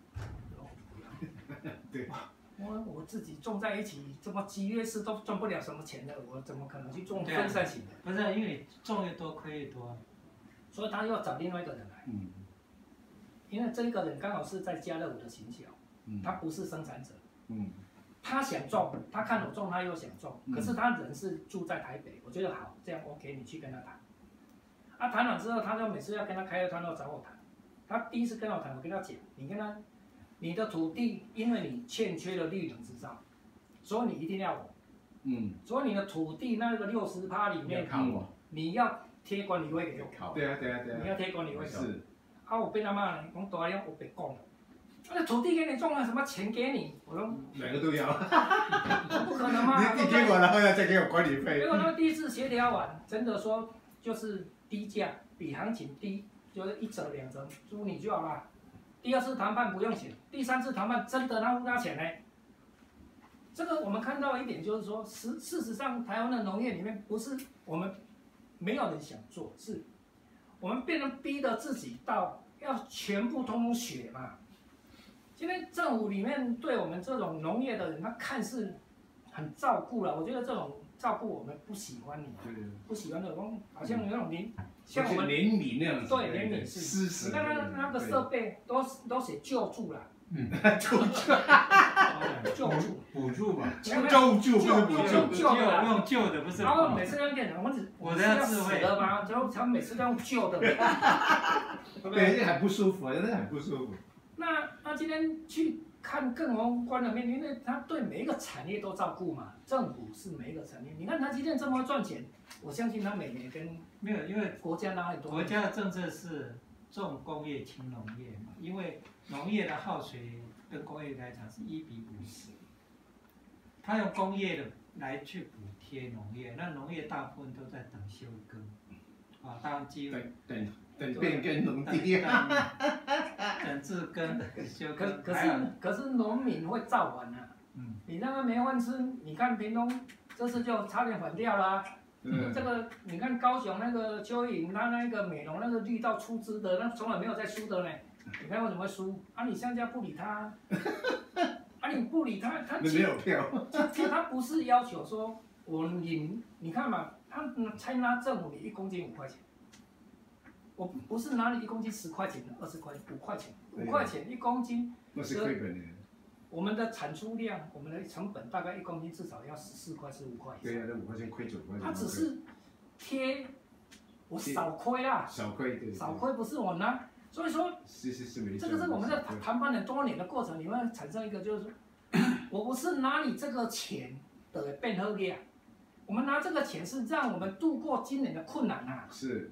对。 我我自己种在一起，这么集约式都赚不了什么钱的，我怎么可能去种分散型的？ 不是，因为种越多亏越多， 所以他要找另外一个人来。 嗯。 因为这个人刚好是在家乐福的行销， 嗯， 他不是生产者。 嗯。 他想种，他看我种，他又想种，可是他人是住在台北，我觉得好，这样 OK， 你去跟他谈。啊，谈完之后，他就每次要跟他开会，他都找我谈。他第一次跟我谈，我跟他讲，你跟他，你的土地因为你欠缺了绿能执照，所以你一定要我。嗯。所以你的土地那个六十趴里面，你要贴管理费给我。 对啊，对啊，对啊。 你要贴管理费。 是。 啊，我被他骂了，讲大样我别讲了。那土地给你种了，什么钱给你？我说两个都要， 不可能嘛！ 你地给我，然后要再给我管理费。 结果他们第一次协调完，真的说就是低价，比行情低，就是一折两折，租你就好了。第二次谈判不用钱，第三次谈判真的他付他钱呢。这个我们看到一点就是说，事事实上台湾的农业里面不是我们没有人想做，是我们变成逼得自己到要全部通通学嘛。今天政府里面对我们这种农业的人，他看似很照顾了，我觉得这种照顾我们不喜欢你，不喜欢的，好像有那种邻，像我们怜悯那样子， 对怜悯式，你看他那个设备都都写救助了， 嗯，救助， 救助， 补助嘛， 救助不是补助， 救的用救的不是。 然后每次跟店长，我只我的智慧了吧，然后他每次都用救的，对不对？这很不舒服，真的很不舒服。 那那今天去看更宏观的面，因为他对每一个产业都照顾嘛，政府是每一个产业。你看他今天这么赚钱，我相信他每年跟没有，因为国家拿很多。 国家的政策是重工业轻农业嘛，因为农业的耗水跟工业来讲是一比五十，他用工业的来去补贴农业，那农业大部分都在等休耕，啊，当然机会等等变更农地。 等自耕休耕， 可可是可是农民会造反啊！嗯，你让他没饭吃，你看屏东这次就差点反掉啦、啊。嗯，这个你看高雄那个蚯蚓，他那个美容那个绿道出资的，那从来没有在输的呢。你看为什么会输？啊，你商家不理他，啊你不理他，他没有票。 他他不是要求说我领，你看嘛，他才拿政府你一公斤五块钱。我不是拿你一公斤十块钱的，二十块五块钱，五块钱一公斤。 那是亏本的。 我们的产出量，我们的成本大概一公斤至少要十四块、十五块。 对呀、啊，那五块钱亏九块。 它只是贴，我少亏啦。 少亏对。 少亏不是我拿，所以说。 是是是没错。 这个是我们在谈判了多年的过程，你会产生一个就是说，我不是拿你这个钱的变好量，我们拿这个钱是让我们度过今年的困难啊。 是。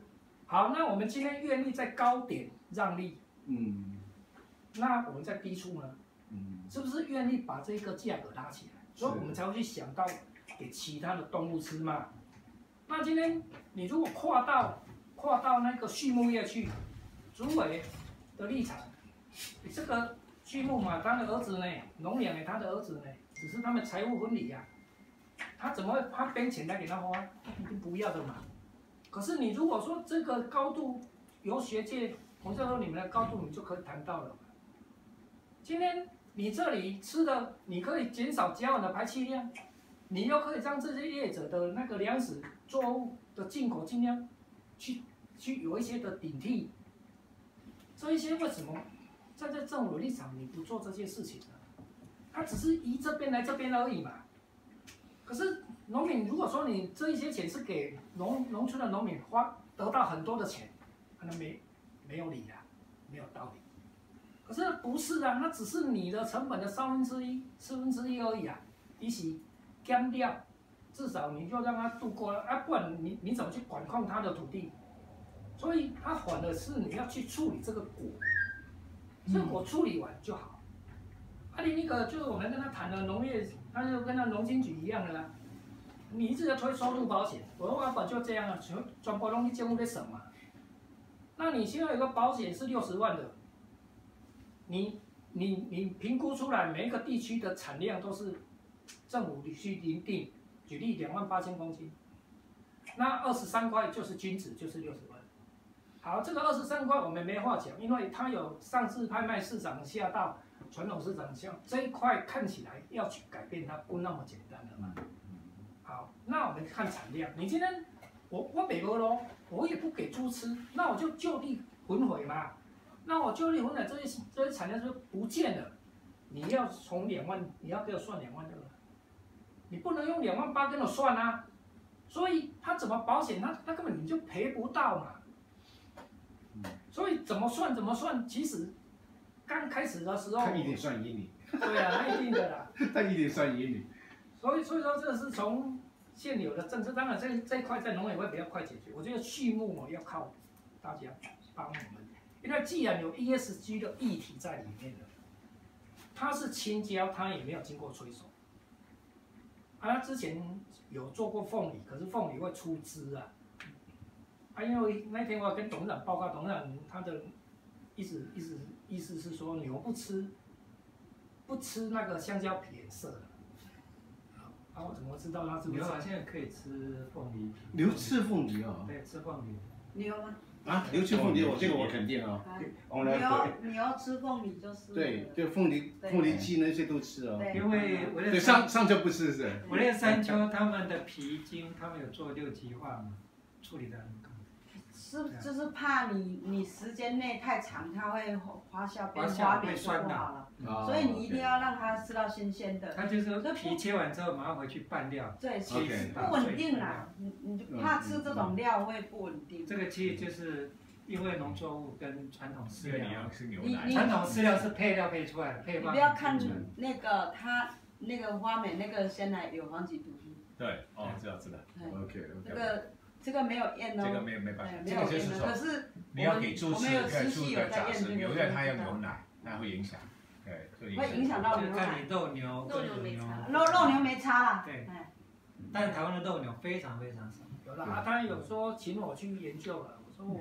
好，那我们今天愿意在高点让利， 嗯， 那我们在低处呢， 嗯， 是不是愿意把这个价格拉起来？所以我们才会去想到给其他的动物吃嘛。那今天你如果跨到跨到那个畜牧业去，主委的立场，这个畜牧嘛，他的儿子呢，农粮呢，他的儿子呢，只是他们财务分离啊，他怎么会他编钱来给他花？一定不要的嘛。可是你如果说这个高度由学界，洪教授你们的高度，你就可以谈到了嘛。今天你这里吃的，你可以减少甲烷的排气量，你又可以让这些业者的那个粮食作物的进口尽量去去有一些的顶替。这一些为什么站在政府的立场你不做这些事情呢？他只是移这边来这边而已嘛。可是农民如果说你这一些钱是给农农村的农民花得到很多的钱，可能没没有理啊，没有道理。可是不是啊，那只是你的成本的三分之一、四分之一而已啊，一起减掉，至少你就让他度过了啊，不然你你怎么去管控他的土地？所以他反而是你要去处理这个果，这个果处理完就好。啊，你那个就是我们跟他谈的农业，他就跟那农经局一样的啦。你一直在推收入保险，我老板就这样啊，全全部拢去政府在省嘛。那你现在有个保险是六十万的，你你你评估出来每一个地区的产量都是政府去评定，举例两万八千公斤，那二十三块就是均值，就是六十万。好，这个二十三块我们没话讲，因为它有上市拍卖市场下到传统市场下，这一块看起来要去改变它不那么简单了嘛。好，那我们看产量，你今天我我北鹅咯，我也不给猪吃，那我就就地焚毁嘛。那我就地焚毁这些这些产量就不见了。你要从两万，你要给我算两万二，你不能用两万八跟我算啊。所以他怎么保险，他他根本你就赔不到嘛。所以怎么算怎么算，其实刚开始的时候， 他一定算赢你。 对啊，那一定的啦。 他一定算赢你。 所以所以说这是从现有的政策，当然这这一块在农委会比较快解决。我觉得畜牧哦要靠大家帮我们，因为既然有 E S G 的议题在里面了，它是青椒，它也没有经过催熟。啊，他之前有做过凤梨，可是凤梨会出汁啊。啊，因为那天我跟董事长报告，董事长他的意思意思意思是说牛不吃不吃那个香蕉皮颜色的。啊，我怎么知道它是不是？ 牛好像可以吃凤梨。 牛吃凤梨哦。 对，吃凤梨。 牛吗？ 啊，牛吃凤梨，我这个我肯定哦。 牛牛吃凤梨就是。 对，就凤梨凤梨鸡那些都吃哦。 因为我对上上就不吃是。 我那个山丘他们的皮筋，他们有做六级化嘛，处理的很好。 是就是怕你你时间内太长，它会发酵变花扁就不好了， 哦、 所以你一定要让它吃到新鲜的。 它就是皮切完之后马上回去拌料。 对，不稳定啦，你你就怕吃这种料会不稳定。 这个其实就是因为农作物跟传统饲料， 你要吃牛奶， 传统饲料是配料配出来的，配方。 你不要看那个它那个花美那个鲜奶有黄体毒素。 对，哦，知道知道。 OK OK。 这个。这个没有验哦， 这个没有没办法， 这个就是说， 可是你要给猪吃，给猪的杂食，牛的它要牛奶，那会影响，对， 会影响到牛奶。 看你肉牛， 肉牛没差，肉肉牛没差啦。 对，但是台湾的肉牛非常非常少。 有啦，啊，他有说请我去研究了，我说我。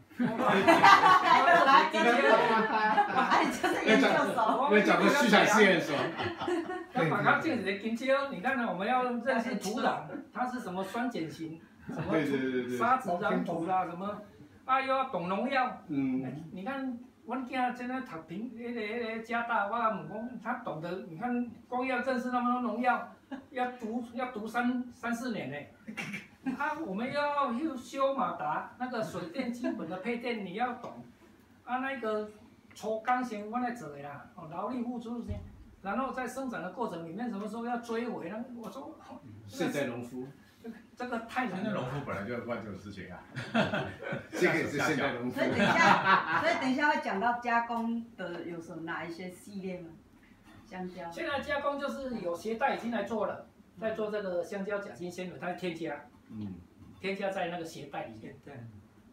来，真的，啊，你就是研究所， 我找个畜产试验所。 要把它进行研究，你看呢？我们要认识土壤，它是什么酸碱型，什么沙子壤土啦，什么，啊又要懂农药。嗯。你看，我囝现在读平那个那个加大，我问讲，他懂得，你看光要认识那么多农药，要读要读三三四年呢。啊，我们要又修马达，那个水电基本的配电你要懂，啊那个抽钢线我来做的啦，哦劳力付出先。然后在生长的过程里面，什么时候要追回呢？我说， 现代农夫， 这个太难了。 现在农夫本来就要干这种事情啊。 这个也是现代农夫。 所以等一下，所以等一下会讲到加工的有什么哪一些系列吗？香蕉。 现在加工就是有携带已经来做了，在做这个香蕉假性纤维，它添加，嗯，添加在那个携带里面。 对。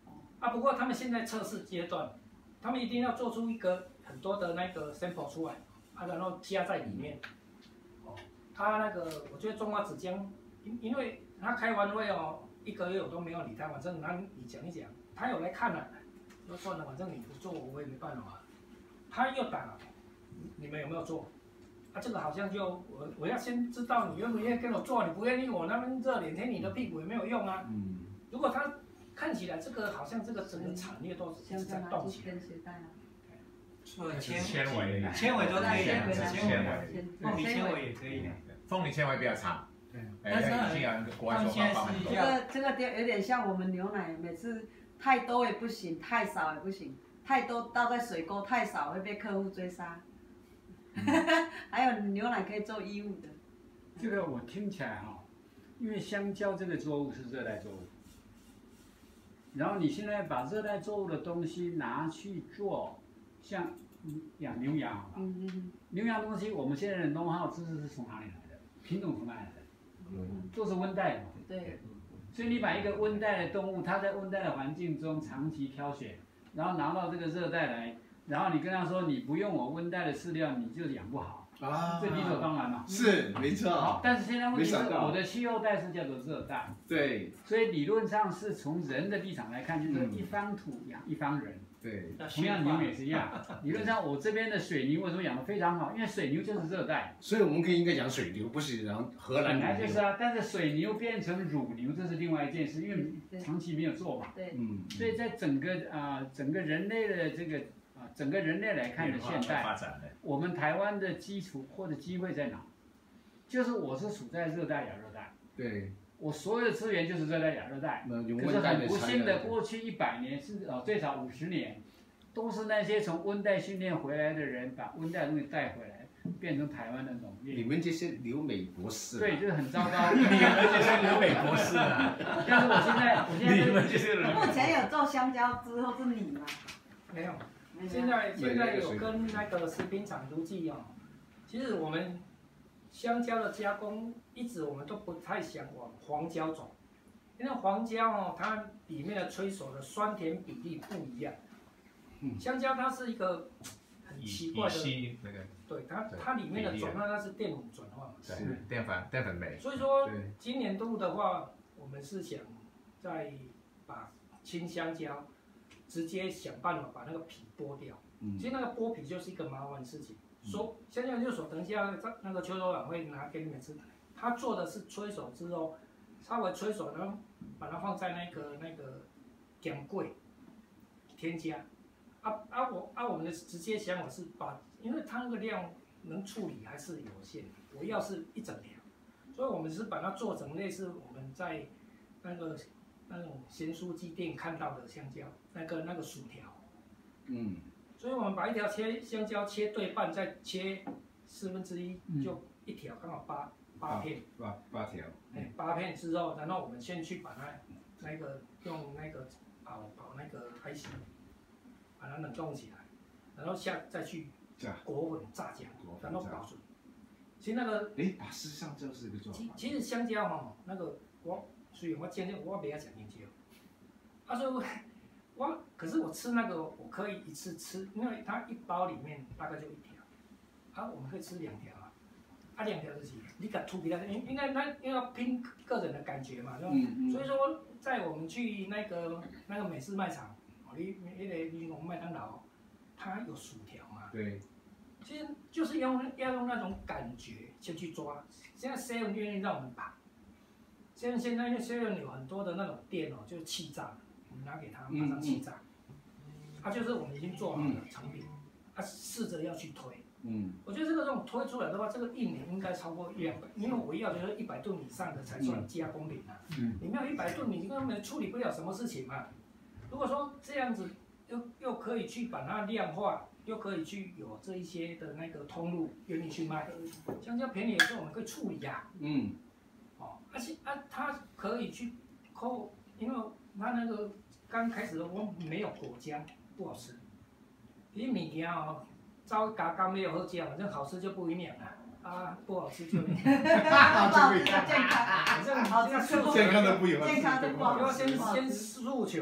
啊，不过他们现在测试阶段，他们一定要做出一个很多的那个 sample 出来，啊，然后加在里面。哦，他那个我觉得中华纸浆，因因为他开完会哦，一个月我都没有理他，反正那你讲一讲，他有来看了、啊，说算了，反正你不做我也没办法。他又打，你们有没有做？啊，这个好像就我我要先知道你愿不愿意跟我做，你不愿意，我那边热脸贴你的屁股也没有用啊。嗯。如果他看起来这个好像这个整个产业都是在动起来。 做纤纤维， 纤维都可以的， 纤维， 凤梨纤维也可以的。 凤梨纤维比较长。 对。 但是既然国外说法很多。 这个这个有点像我们牛奶，每次太多也不行，太少也不行，太多倒在水沟，太少会被客户追杀。还有牛奶可以做衣物的。 这个我听起来哈，因为香蕉这个作物是热带作物，然后你现在把热带作物的东西拿去做，像养牛羊好吧？嗯嗯。牛羊东西，我们现在的农号知识是从哪里来的？品种从哪里来的？嗯。都是温带嘛。 对。 所以你把一个温带的动物，它在温带的环境中长期挑选，然后拿到这个热带来。然后你跟他说你不用我温带的饲料，你就养不好啊，这理所当然嘛。 是，没错。好， 但是现在问题是我的气候带是叫做热带， 对， 所以理论上是从人的立场来看，就是一方土养一方人。 对， 同样牛也是一样。理论上我这边的水牛为什么养得非常好？因为水牛就是热带。 所以我们可以应该讲水牛，不是讲荷兰牛。本来就是啊，但是水牛变成乳牛，这是另外一件事，因为长期没有做嘛。 对。 嗯。所以在整个啊、呃、整个人类的这个。整个人类来看的现代，我们台湾的基础或者机会在哪？就是我是处在热带亚热带， 对， 我所有的资源就是热带亚热带。可是很不幸的，过去一百年甚至哦最少五十年，都是那些从温带训练回来的人把温带东西带回来，变成台湾的农业。 你们这些留美博士， 对，就是很糟糕。 你们这些留美博士啊！ 但是我现在，我现在你们这些人， 目前有做香蕉之后是你吗？ 没有。现在现在有跟那个食品厂如记哦，其实我们香蕉的加工一直我们都不太想往黄胶走，因为黄胶哦它里面的催熟的酸甜比例不一样。嗯，香蕉它是一个很奇怪的， 那个， 对它它里面的转化它是淀粉转化嘛， 是淀粉淀粉酶。 所以说今年度的话，我们是想再把青香蕉。直接想办法把那个皮剥掉，嗯、其实那个剥皮就是一个麻烦的事情。说香蕉研究所等一下那个邱所长会拿给你们吃，他做的是催熟之后，稍微催熟，然后把它放在那个那个姜柜添加。啊啊我啊我们的直接想法是把，因为它那个量能处理还是有限，我要是一整条，所以我们是把它做成类似我们在那个。那种咸酥鸡店看到的香蕉，那个那个薯条，嗯，所以我们把一条切香蕉切对半，再切四分之一，就一条刚好八八片， 八八条， 哎，八片之后，然后我们先去把它那个用那个跑跑那个I C，把它冷冻起来，然后下再去裹粉炸浆，然后保存。其实那个， 哎，啊，事实上这是一个做法。 其实香蕉哈，那个我。所以我今天我不要讲香蕉，啊，所以我我可是我吃那个我可以一次吃，因为它一包里面大概就一条，啊，我们可以吃两条啊，啊两条就是你敢吐给他，应应该那因为要拼个人的感觉嘛，嗯嗯、所以说在我们去那个那个美式卖场，哦，你那个你讲麦当劳，它有薯条嘛， 对， 其实就是用要用那种感觉先去抓，现在 seven 愿意让我们把。现现在因为现在有很多的那种店哦，就是气炸，我们拿给他马上气炸，它、嗯啊、就是我们已经做好的产品，它、嗯啊、试着要去推。嗯，我觉得这个这种推出来的话，这个一年应该超过一两百，因为我要就是一百吨以上的才算加工品啊。嗯，你没有一百吨，你根本处理不了什么事情嘛。如果说这样子又又可以去把它量化，又可以去有这一些的那个通路愿意去卖，香蕉便宜的时候我们可以处理呀、啊。嗯。而且啊，它可以去扣，因为它那个刚开始我没有果浆，不好吃。你物件哦，照加工没有好吃，反正好吃就不营养了，啊不好吃就营养。 不好吃就健康， 反正好吃健康的不营养， 健康的不好吃。 要先先诉求，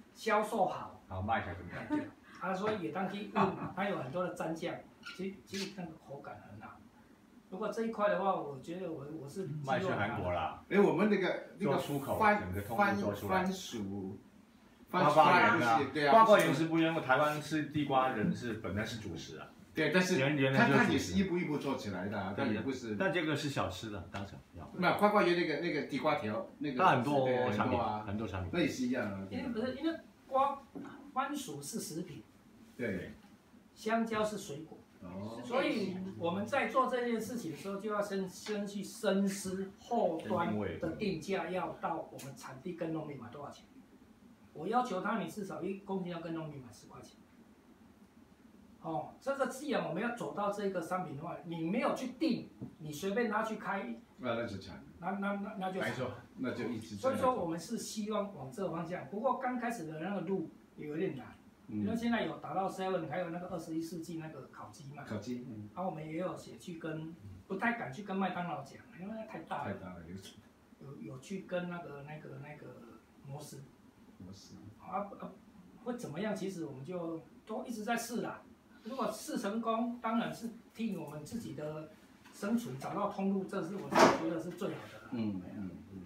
销售好， 好卖起来怎么样？ 对，啊，所以也当去问，它有很多的蘸酱，其实其实那个口感很好。如果这一块的话，我觉得我我是卖去韩国啦。 哎，我们那个那个做出口， 番整个通番路做出来。 番薯。 瓜瓜园啊， 对啊， 瓜瓜园是不一样，台湾是地瓜人是本来是主食啊。 对，但是原它它也是一步一步做起来的，但也不是。 但这个是小吃的，当成要。 没有瓜瓜园那个那个地瓜条，那个。 它很多产品啊， 很多产品。 那也是一样啊。 因为不是因为瓜番薯是食品， 对， 香蕉是水果。 哦。 所以我们在做这件事情的时候，就要先先去深思后端的定价要到我们产地跟农民买多少钱。我要求他，你至少一公斤要跟农民买十块钱。哦，这个既然我们要走到这个商品的话，你没有去定，你随便拿去开， 那那就惨。 那那那那就没错，那就一直。 所以说我们是希望往这个方向，不过刚开始的那个路也有点难，嗯、因为现在有打到 seven， 还有那个二十一世纪那个烤鸡嘛。 烤鸡，嗯。 然后我们也有写去跟，不太敢去跟麦当劳讲，因为那太大了。 太大了， 有有去跟那个那个那个摩斯。 模式啊啊，会怎么样？其实我们就都一直在试啦。如果试成功，当然是替我们自己的生存找到通路，这是我觉得是最好的啦。 嗯嗯嗯。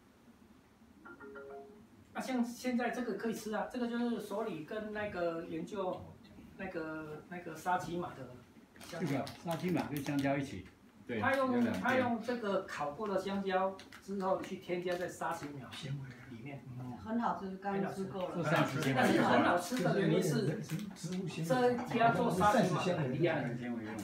那、啊、像现在这个可以吃啊，这个就是所里跟那个研究那个那个沙琪玛的香蕉。 沙琪玛跟香蕉一起。 对。 他用他用这个烤过的香蕉之后去添加在沙琪玛纤维。 很好吃，刚刚吃过了。 但是很好吃的原因是，这家做沙琪玛很厉害。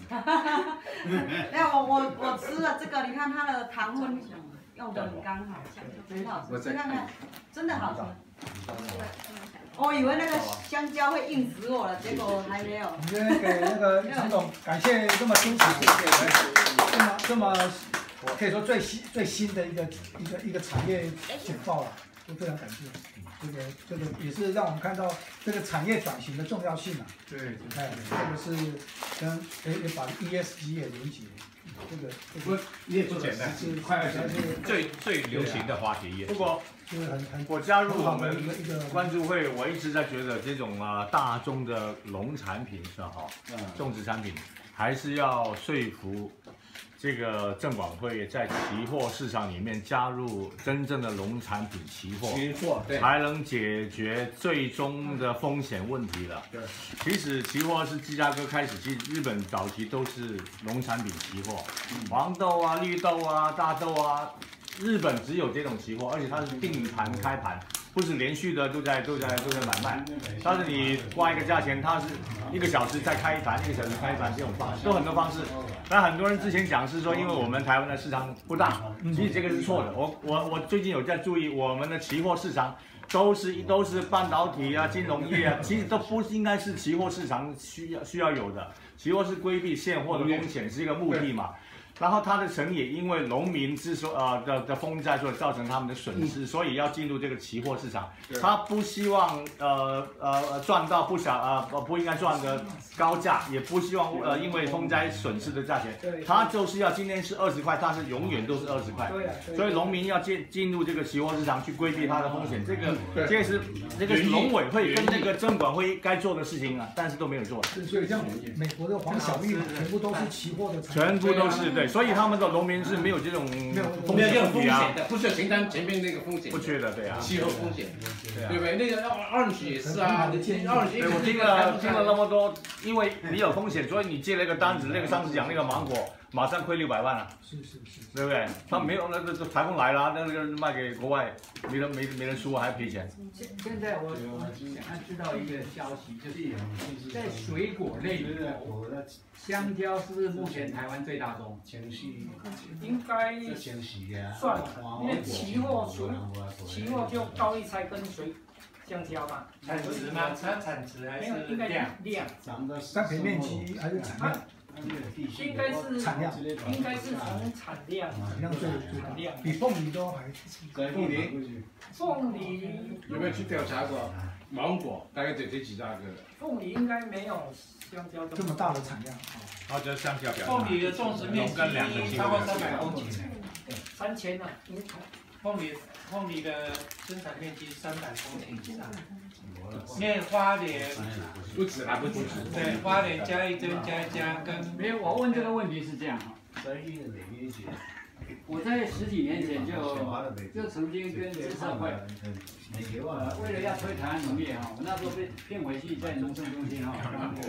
没有，我我我吃了这个，你看它的糖分用的很刚好，很好吃。你看看，真的好吃。我以为那个香蕉会硬死我了，结果还没有。 我们今天给那个陈总感谢这么支持，这么这么，可以说最新最新的一个一个一个产业简报了。都非常感谢，这个这个也是让我们看到这个产业转型的重要性啊。 对， 哎，这个是跟也也把 E S G 也连接，这个这个也不简单， 是快二十年最最流行的话题也。不过， 就是很很我加入我们关注会，我一直在觉得这种啊大众的农产品是好，种植产品还是要说服。这个证管会在期货市场里面加入真正的农产品期货， 期货对， 才能解决最终的风险问题了。 对， 其实期货是芝加哥开始，其实日本早期都是农产品期货，嗯、黄豆啊、绿豆啊、大豆啊，日本只有这种期货，而且它是定盘开盘。不是连续的都在都在都在买卖，但是你挂一个价钱，它是一个小时再开一盘，一个小时开一盘，这种方式都很多方式。那很多人之前讲是说，因为我们台湾的市场不大，其实这个是错的。我我我最近有在注意，我们的期货市场都是都是半导体啊、金融业啊，其实都不应该是期货市场需要需要有的。期货是规避现货的风险，是一个目的嘛。然后它的成也因为农民之所呃的的风灾所造成他们的损失，所以要进入这个期货市场。他不希望呃呃赚到不小呃不应该赚的高价，也不希望呃因为风灾损失的价钱。他就是要今天是二十块，他是永远都是二十块。所以农民要进进入这个期货市场去规避它的风险，这个这个是这个是农委会跟那个证管会该做的事情啊，但是都没有做。 所以像美国的黄小玉嘛，全部都是期货的， 全部都是对。所以他们的农民是没有这种没有这种风险的，不需要承担前面那个风险， 不缺的，对啊， 气候风险，对不对？那个二十也是啊，你二十， 我听了听了那么多，因为你有风险，所以你接了一个单子，那个上次讲那个芒果，马上亏六百万了， 是是是， 对不对？他没有那个台风来了，那个卖给国外，没人没没人输，还赔钱。 现现在我我想知道一个消息，就是在水果类里头，香蕉是不是目前台湾最大宗？ 应该算，因为期货属期货就高丽菜跟水香蕉嘛。 产值吗？它产值还是量？ 应该量。 栽培面积还是产量？ 应该是产量， 应该是从产量， 产量最最大， 量比凤梨都还。 凤梨， 凤梨有没有去调查过？芒果大概就这几大个。 凤梨应该没有香蕉这么大的产量。 好，这香蕉表。 凤梨的种植面积超过三百公顷， 三千啊， 凤梨凤梨的生产面积三百公顷以上，因为花莲不止啦，不止。 对，花莲加一针加一加跟没有，我问这个问题是这样哈。我在十几年前就就曾经跟资社会，呃，为了要推台湾农业哈，我那时候被骗回去在农政中心哈，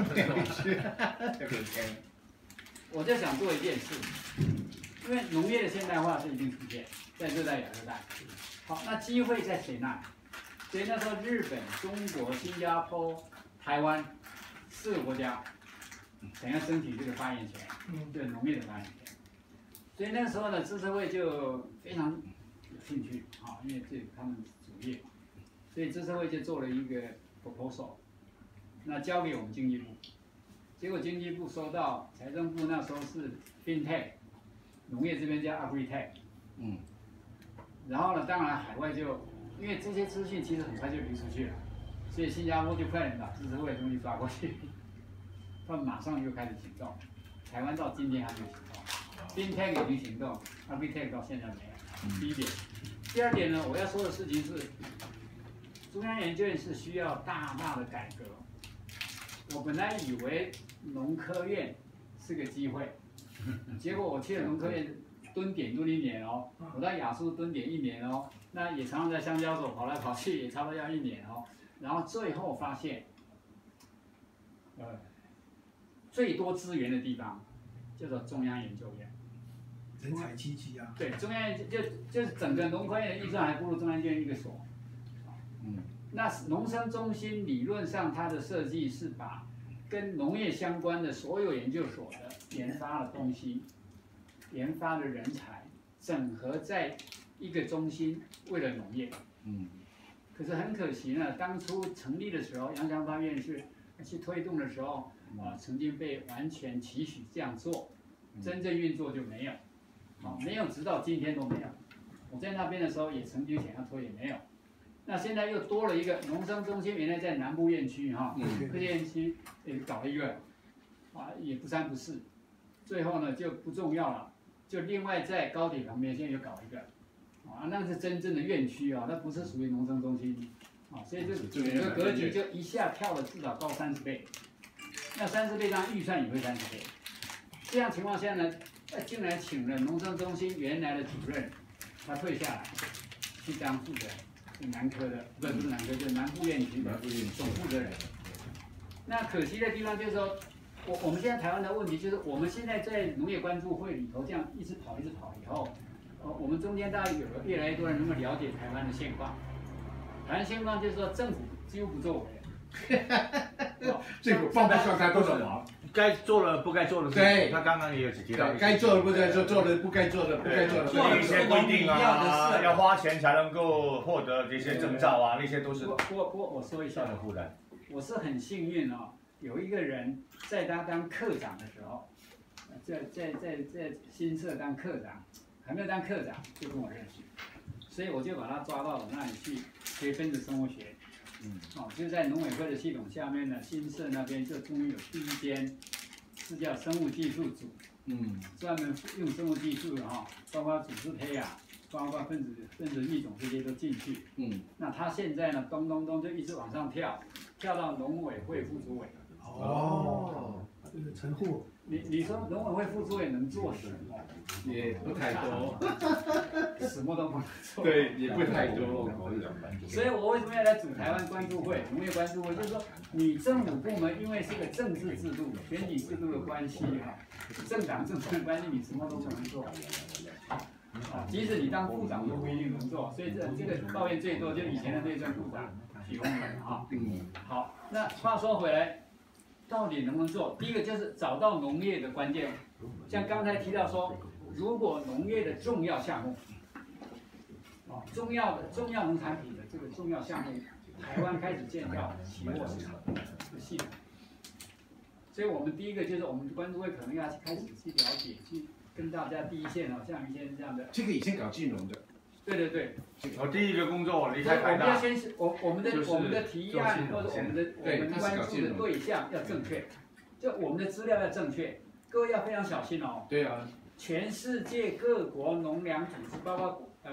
我就想做一件事，因为农业的现代化是已经出现在热带亚热带，好，那机会在谁那里？所以那时候日本、中国、新加坡、台湾四个国家想要争取这个发言权，对农业的发言权。所以那时候呢，资社会就非常有兴趣啊，因为这是他们主业嘛，所以资社会就做了一个 proposal， 那交给我们经济部，结果经济部收到，财政部那时候是 FinTech， 农业这边叫 AgriTech， 嗯，然后呢，当然海外就因为这些资讯其实很快就流出去了，所以新加坡就快点把资社会的东西抓过去，他们马上就开始行动，台湾到今天还没有行动。FinTech 已经行动 ，AgriTech 到现在没有。第一点，第二点呢，我要说的事情是，中央研究院是需要大大的改革。我本来以为农科院是个机会，结果我去了农科院蹲点蹲一年哦，我在亚速蹲点一年哦，那也常常在香蕉所跑来跑去，也差不多要一年哦。然后最后发现，呃，最多资源的地方叫做中央研究院。 人才济济啊！ 对，中央研就就是整个农科院的预算还不如中央研究院一个所。嗯，那农生中心理论上它的设计是把跟农业相关的所有研究所的研发的东西、研发的人才整合在一个中心，为了农业。嗯。可是很可惜呢，当初成立的时候，杨强发院士去推动的时候，啊，曾经被完全期许这样做，真正运作就没有。啊，没有，直到今天都没有。我在那边的时候也曾经想要推，也没有。那现在又多了一个农生中心，原来在南部院区哈，科技园区也搞了一个，啊，也不三不四。最后呢就不重要了，就另外在高铁旁边现在又搞一个，啊，那是真正的院区啊，那不是属于农生中心，啊，所以这整个格局就一下跳了至少高三十倍。那三十倍当然预算也会三十倍。这样情况下呢？呃，竟然请了农政中心原来的主任，他退下来，去当负责南科的，不不是南科，就是南部院区的总负责人。那可惜的地方就是说，我我们现在台湾的问题就是，我们现在在农业关注会里头这样一直跑一直跑以后，呃，我们中间大概有了越来越多人能够了解台湾的现况。台湾现况就是说，政府几乎不作为。 政府放不上他多少忙。 该做了不该做的事情，他刚刚也有提到， 该做的不该做，做的不该做的不该做的， 做一些规定啊，要花钱才能够获得这些证照啊，那些都是。 不过不过我说一下的负担，我是很幸运哦，有一个人在他当科长的时候，在在在在新社当科长，还没有当科长就跟我认识，所以我就把他抓到我那里去学分子生物学。嗯，哦，就在农委会的系统下面呢，新社那边就终于有第一间，是叫生物技术组，嗯，专门用生物技术的哈，包括组织培养，包括分子分子育种这些都进去，嗯，那他现在呢，咚咚咚就一直往上跳，跳到农委会副主委。 哦，这个陈户。 你你说农委会副主委能做什么？ 也不太多， 什么都不能做。 对，也不太多。 所以我为什么要来组台湾关注会、农业关注会？就是说，你政府部门因为是个政治制度、选举制度的关系哈，政党政治的关系，你什么都不能做。啊，即使你当部长都不一定能做。所以这这个抱怨最多就以前的内政部长许宏文啊。嗯。好，那话说回来。到底能不能做？第一个就是找到农业的关键，像刚才提到说，如果农业的重要项目，啊，重要的重要农产品的这个重要项目，台湾开始建造期货市场的系统。所以我们第一个就是我们关注会可能要开始去了解，去跟大家第一线哦，像以前这样的。 这个以前搞金融的。 对对对， 我第一个工作离开台大， 我们要先是，我我们的我们的提案或者我们的我们关注的对象要正确，就我们的资料要正确，各位要非常小心哦。 对啊。 全世界各国农粮组织，包括呃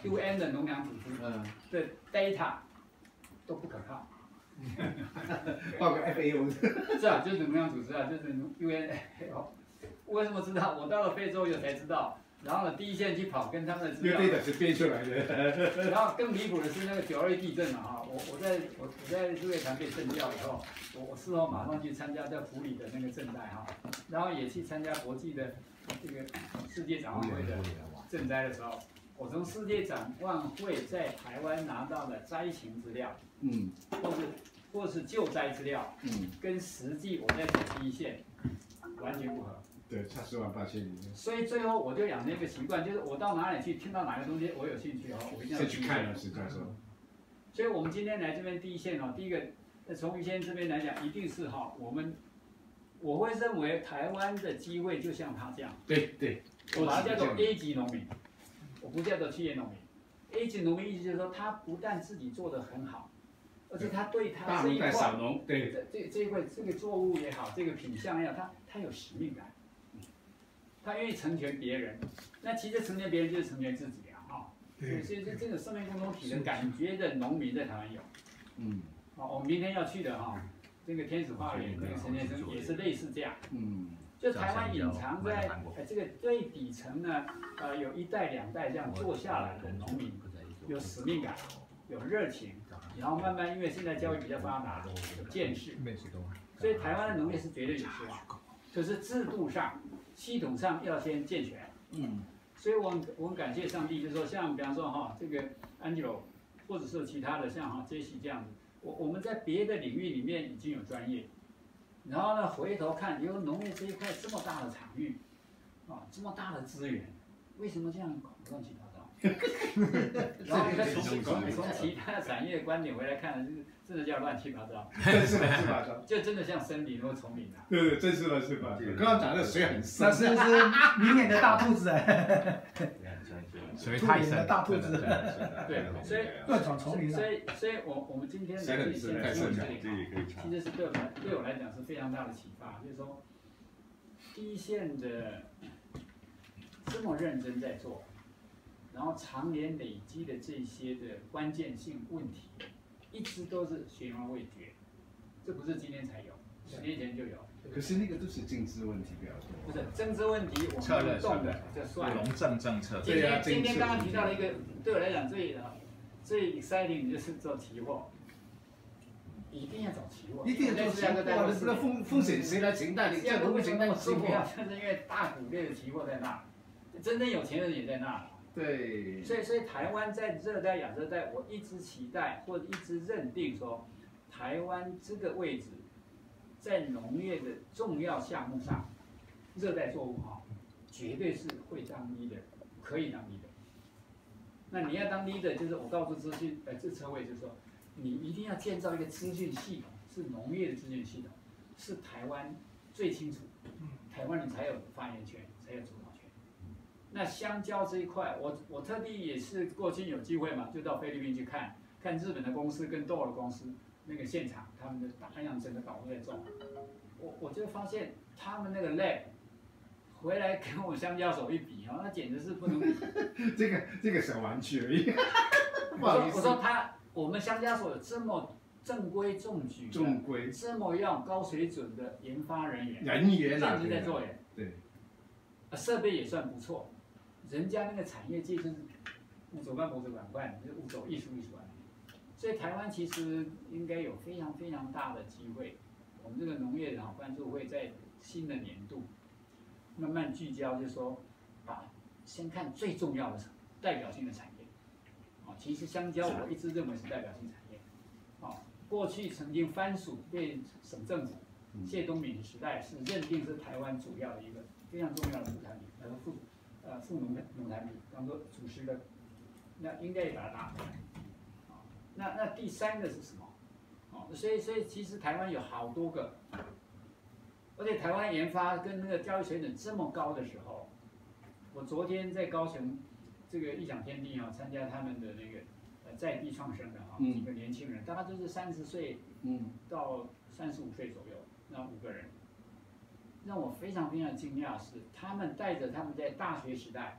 U N 的农粮组织的 data 都不可靠。 报个 F A O 是啊，就是农粮组织啊，就是 U N F A O。为什么知道？我到了非洲有才知道。然后呢，第一线去跑，跟他们的资料。 因为 data 是编出来的。 然后更离谱的是那个九二一地震了哈，我我在我我在日月潭被震掉以后，我我事后马上去参加在府里的那个赈灾哈，然后也去参加国际的这个世界展望会的赈灾的时候，我从世界展望会在台湾拿到的灾情资料，嗯，或是或是救灾资料，嗯，跟实际我在走第一线完全不合。 对，差十万八千里。 所以最后我就养成一个习惯，就是我到哪里去听到哪个东西我有兴趣哦，我一定要去看了，是教授。 所以我们今天来这边第一线哦，第一个从于先这边来讲，一定是哈，我们我会认为台湾的机会就像他这样。 对对。 我把它叫做 A 级农民，我不叫做企业农民。A 级农民意思就是说，他不但自己做得很好，而且他对他这一块， 小农，对， 这这这一块这个作物也好，这个品相也好，他他有使命感。他愿意成全别人，那其实成全别人就是成全自己啊！哈，所以所以这个生命共同体的感觉的农民在台湾有，嗯，好，我们明天要去的哈，这个天使花园那个陈先生也是类似这样，嗯，就台湾隐藏在呃这个最底层呢，呃有一代两代这样做下来的农民，有使命感，有热情，然后慢慢因为现在教育比较发达，有见识，所以台湾的农业是绝对有希望，可是制度上。系统上要先健全，嗯，所以我很我很感谢上帝，就是说像比方说哈这个 Angelo， 或者是其他的像哈 Jesse 这样子，我我们在别的领域里面已经有专业，然后呢回头看，因为农业这一块这么大的场域，啊这么大的资源，为什么这样乱七八糟？然后你再从从从其他产业的观点回来看，就是真的叫乱七八糟， 真是乱七八糟， 就真的像森林或丛林啊。 对对，真是乱七八糟。刚刚讲的水很深， 那是是明年的大兔子哎， 水太深的大兔子。 对，所以乱闯丛林所以所以我我们今天的这些太深这里，其实是对我来对我来讲是非常大的启发，就是说，第一线的这么认真在做。然后常年累积的这些的关键性问题，一直都是悬而未决，这不是今天才有，十年前就有。 可是那个都是政治问题比较多。 不是政治问题，我们动的就算了。 农政政策。 今天今天刚刚提到了一个，对我来讲最最 exciting 就是做期货，一定要找期货。 一定要做期货，这个风风险谁来承担？这不会承担期货， 就是因为大股类的期货在那，真正有钱人也在那。 对， 所以所以台湾在热带亚热带，我一直期待或者一直认定说，台湾这个位置，在农业的重要项目上，热带作物哈，绝对是会当 leader， 可以当 leader。那你要当 leader， 就是我告诉资讯呃这车位就是说，你一定要建造一个资讯系统，是农业的资讯系统，是台湾最清楚，台湾人才有发言权，才有主导权。那香蕉这一块，我我特地也是过去有机会嘛，就到菲律宾去看看日本的公司跟豆尔公司那个现场，他们的大洋整个岛都在种，我我就发现他们那个 lab 回来跟我香蕉手一比啊，那简直是不能比。 这个这个小玩具而已。 不好意思，我说他我们香蕉所有这么正规中举， 正规这么样高水准的研发人员， 人员啊， 一直在做耶。 对， 设备也算不错。人家那个产业界就是物走办博物馆，就是物走艺术艺术馆，所以台湾其实应该有非常非常大的机会。我们这个农业啊关注会在新的年度慢慢聚焦，就是说把先看最重要的代表性的产业。啊，其实香蕉我一直认为是代表性产业。啊，过去曾经番薯被省政府谢东闵时代是认定是台湾主要的一个非常重要的副产品，呃副。呃，副农农产品当做主食的，那应该也把它打出来。啊，那那第三个是什么？哦，所以所以其实台湾有好多个，而且台湾研发跟那个教育水准这么高的时候，我昨天在高雄这个异想天地啊，参加他们的那个呃在地创生的啊几个年轻人，大概都是三十岁嗯到三十五岁左右，那五个人。让我非常非常惊讶的是，他们带着他们在大学时代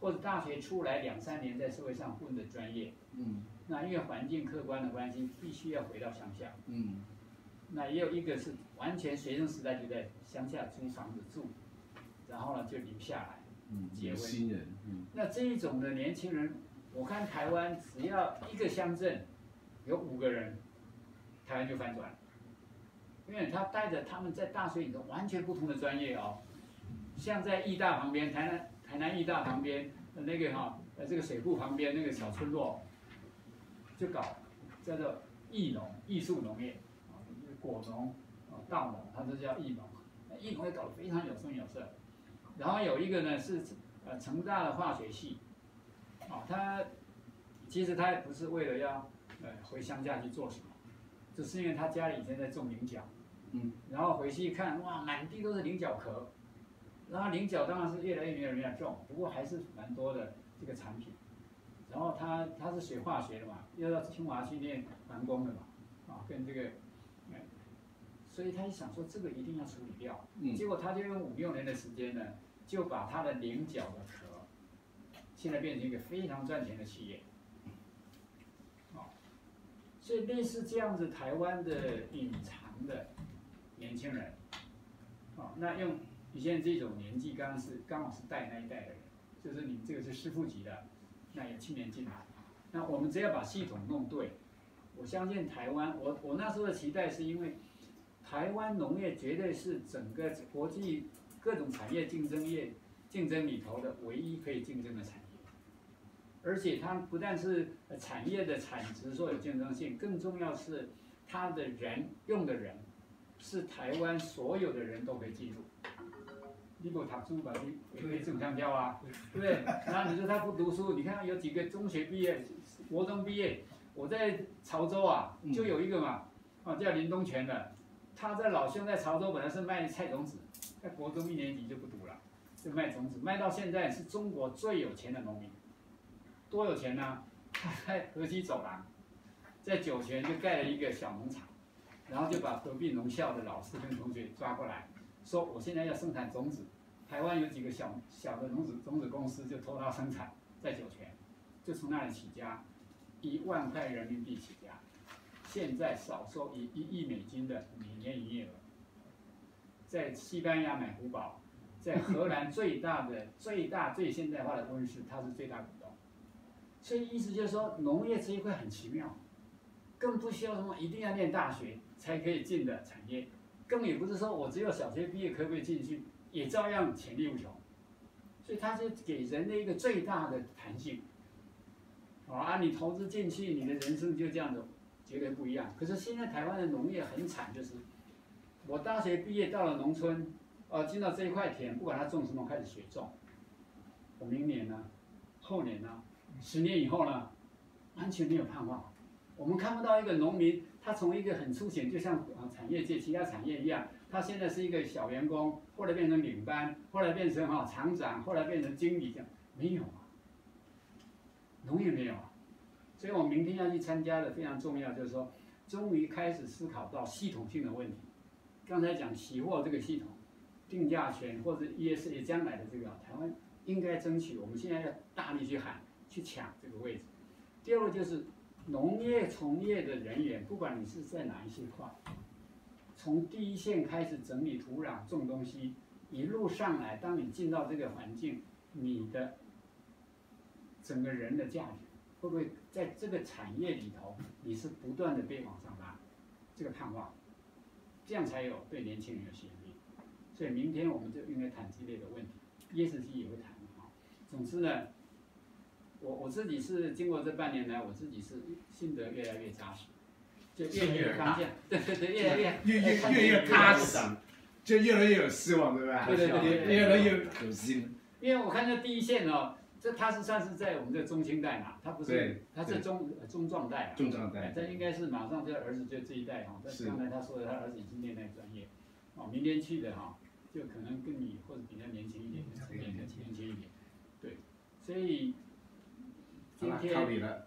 或者大学出来两三年在社会上混的专业， 嗯， 那因为环境客观的关系，必须要回到乡下， 嗯， 那也有一个是完全学生时代就在乡下租房子住，然后呢就留下来， 嗯， 结婚。 新人，嗯， 那这一种的年轻人，我看台湾只要一个乡镇有五个人，台湾就翻转，因为他带着他们在大学里头完全不同的专业哦，像在义大旁边，台南台南义大旁边那个哈、呃这个水库旁边那个小村落，就搞叫做艺农艺术农业，啊，果农啊稻农，它这叫艺农，艺农也搞得非常有声有色。然后有一个呢是呃成大的化学系，啊，他其实他也不是为了要呃回乡下去做什么，只是因为他家里以前在种菱角， 嗯， 然后回去一看，哇，满地都是菱角壳，然后菱角当然是越来越没有人要种，不过还是蛮多的这个产品。然后他他是学化学的嘛，又到清华去念航工的嘛，啊，跟这个，嗯，所以他就想说这个一定要处理掉， 嗯， 结果他就用五六年的时间呢，就把他的菱角的壳，现在变成一个非常赚钱的企业，啊，所以类似这样子台湾的隐藏的年轻人，啊，那用你现在这种年纪刚刚是刚好是带那一代的人，就是你这个是师傅级的。那有青年进来，那我们只要把系统弄对，我相信台湾，我我那时候的期待是因为台湾农业绝对是整个国际各种产业竞争业竞争里头的唯一可以竞争的产业，而且它不但是产业的产值说有竞争性，更重要是它的人用的人是台湾所有的人都可以进入。你不读书吧，你也可以种香蕉啊，对不对？然后你说他不读书，你看有几个中学毕业、国中毕业，我在潮州啊，就有一个嘛，啊叫林东泉的，他在老乡在潮州本来是卖菜种子，在国中一年级就不读了，就卖种子，卖到现在是中国最有钱的农民，多有钱呢？他在河西走廊，在酒泉就盖了一个小农场，然后就把隔壁农校的老师跟同学抓过来。说我现在要生产种子，台湾有几个小小的种子种子公司就托他生产，在酒泉，就从那里起家，一万块人民币起家，现在少说以一亿美金的每年营业额，在西班牙买胡堡，在荷兰最大的最大最现代化的温室，它是最大股东，所以意思就是说农业这一块很奇妙，更不需要什么一定要念大学才可以进的产业。更也不是说我只有小学毕业可不可以进去，也照样潜力无穷，所以它是给人的一个最大的弹性。啊，你投资进去，你的人生就这样子，绝对不一样。可是现在台湾的农业很惨，就是我大学毕业到了农村，呃，进到这一块田，不管它种什么，开始学种。我明年呢，后年呢，十年以后呢，完全没有盼望。我们看不到一个农民。他从一个很粗浅，就像啊产业界其他产业一样，他现在是一个小员工，后来变成领班，后来变成哈厂长，后来变成经理，这样没有啊，农业没有啊，所以我明天要去参加的非常重要，就是说，终于开始思考到系统性的问题。刚才讲期货这个系统，定价权或者 E S A 将来的这个，台湾应该争取，我们现在要大力去喊去抢这个位置。第二个就是。农业从业的人员，不管你是在哪一些块，从第一线开始整理土壤、种东西，一路上来，当你进到这个环境，你的整个人的价值会不会在这个产业里头，你是不断的被往上拉？这个盼望，这样才有对年轻人有吸引力。所以明天我们就应该谈这类的问题 ，E S G 也会谈啊。总之呢。我我自己是经过这半年来，我自己是心得越来越扎实，就越来越方向，对对对，越来越越越越越踏实，就越来越有希望，对吧？ 对对对， 越来越有心。 因为我看这第一线哦，这他是算是在我们这中青代嘛，他不是，他是中中壮代啊， 中壮代， 这应该是马上就儿子就这一代哈。但刚才他说的，他儿子已经念那个专业，哦，明天去的哈，就可能跟你或者比较年轻一点，年轻年轻一点，对，所以。今天靠你了，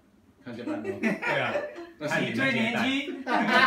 看着办咯。 对啊，看你最年轻，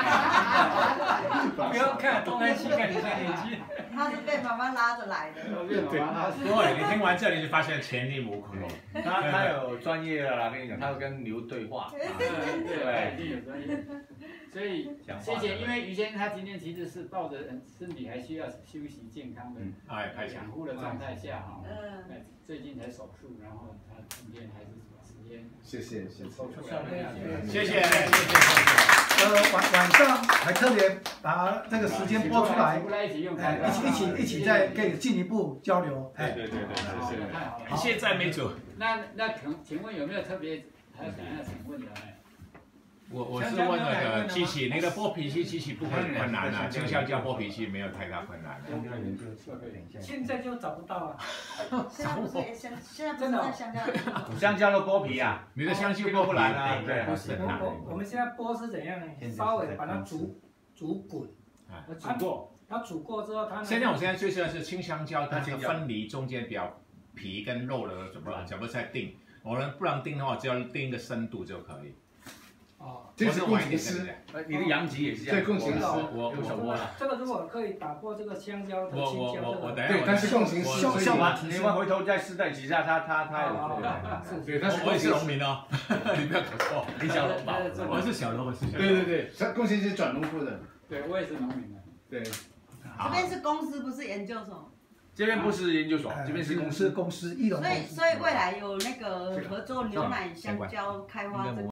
不要看东南西看你最年轻。 他是被妈妈拉着来的。 对，对，你听完这里就发现前力无可了。 他他有专业的啦，跟你讲，他会跟牛对话。 对，一定有专业。所以谢谢，因为于先生他今天其实是抱着身体还需要休息健康的养护的状态下哈，最近才手术，然后他今天还是时间， 谢谢谢谢， 谢谢谢谢。 呃，晚晚上还特别把这个时间播出来， 一起用， 哎，一起一起一起再可以进一步交流。 对对对对，谢谢， 太好了。 现在没走。 那那请请问有没有特别还有想要请问的？ 我我是问那个机器，那个剥皮器机器不会很困难啊，青香蕉剥皮器没有太大困难。 现在就找不到啊。 现在不是香，现在不是在香蕉。 香蕉的剥皮啊， 你的香蕉剥不来啊，对， 不是很难。我我们现在剥是怎样呢？稍微把它煮煮滚， 煮过， 它煮过之后，它现在我现在最喜欢是青香蕉，它这个分离中间比较皮跟肉的怎么怎么再定，我们不然定的话，只要定一个深度就可以。 哦， 这是工程师， 你的阳极也是这样。 对，工程师， 我用手摸了。 这个如果可以打破这个香蕉的我青椒， 我我我等下， 对，但是工程师效效果提升。 你们回头再试再几下，他他他有。 对，他是我也是农民哦，你不要搞错， 你小农吧？ 我是小农，我是小农。 对对对，他工程师转农夫的。 对，我也是农民的。 对。 这边是公司，不是研究所。 这边不是研究所，这边是公司公司，一楼。 所以所以未来有那个合作牛奶香蕉开发这。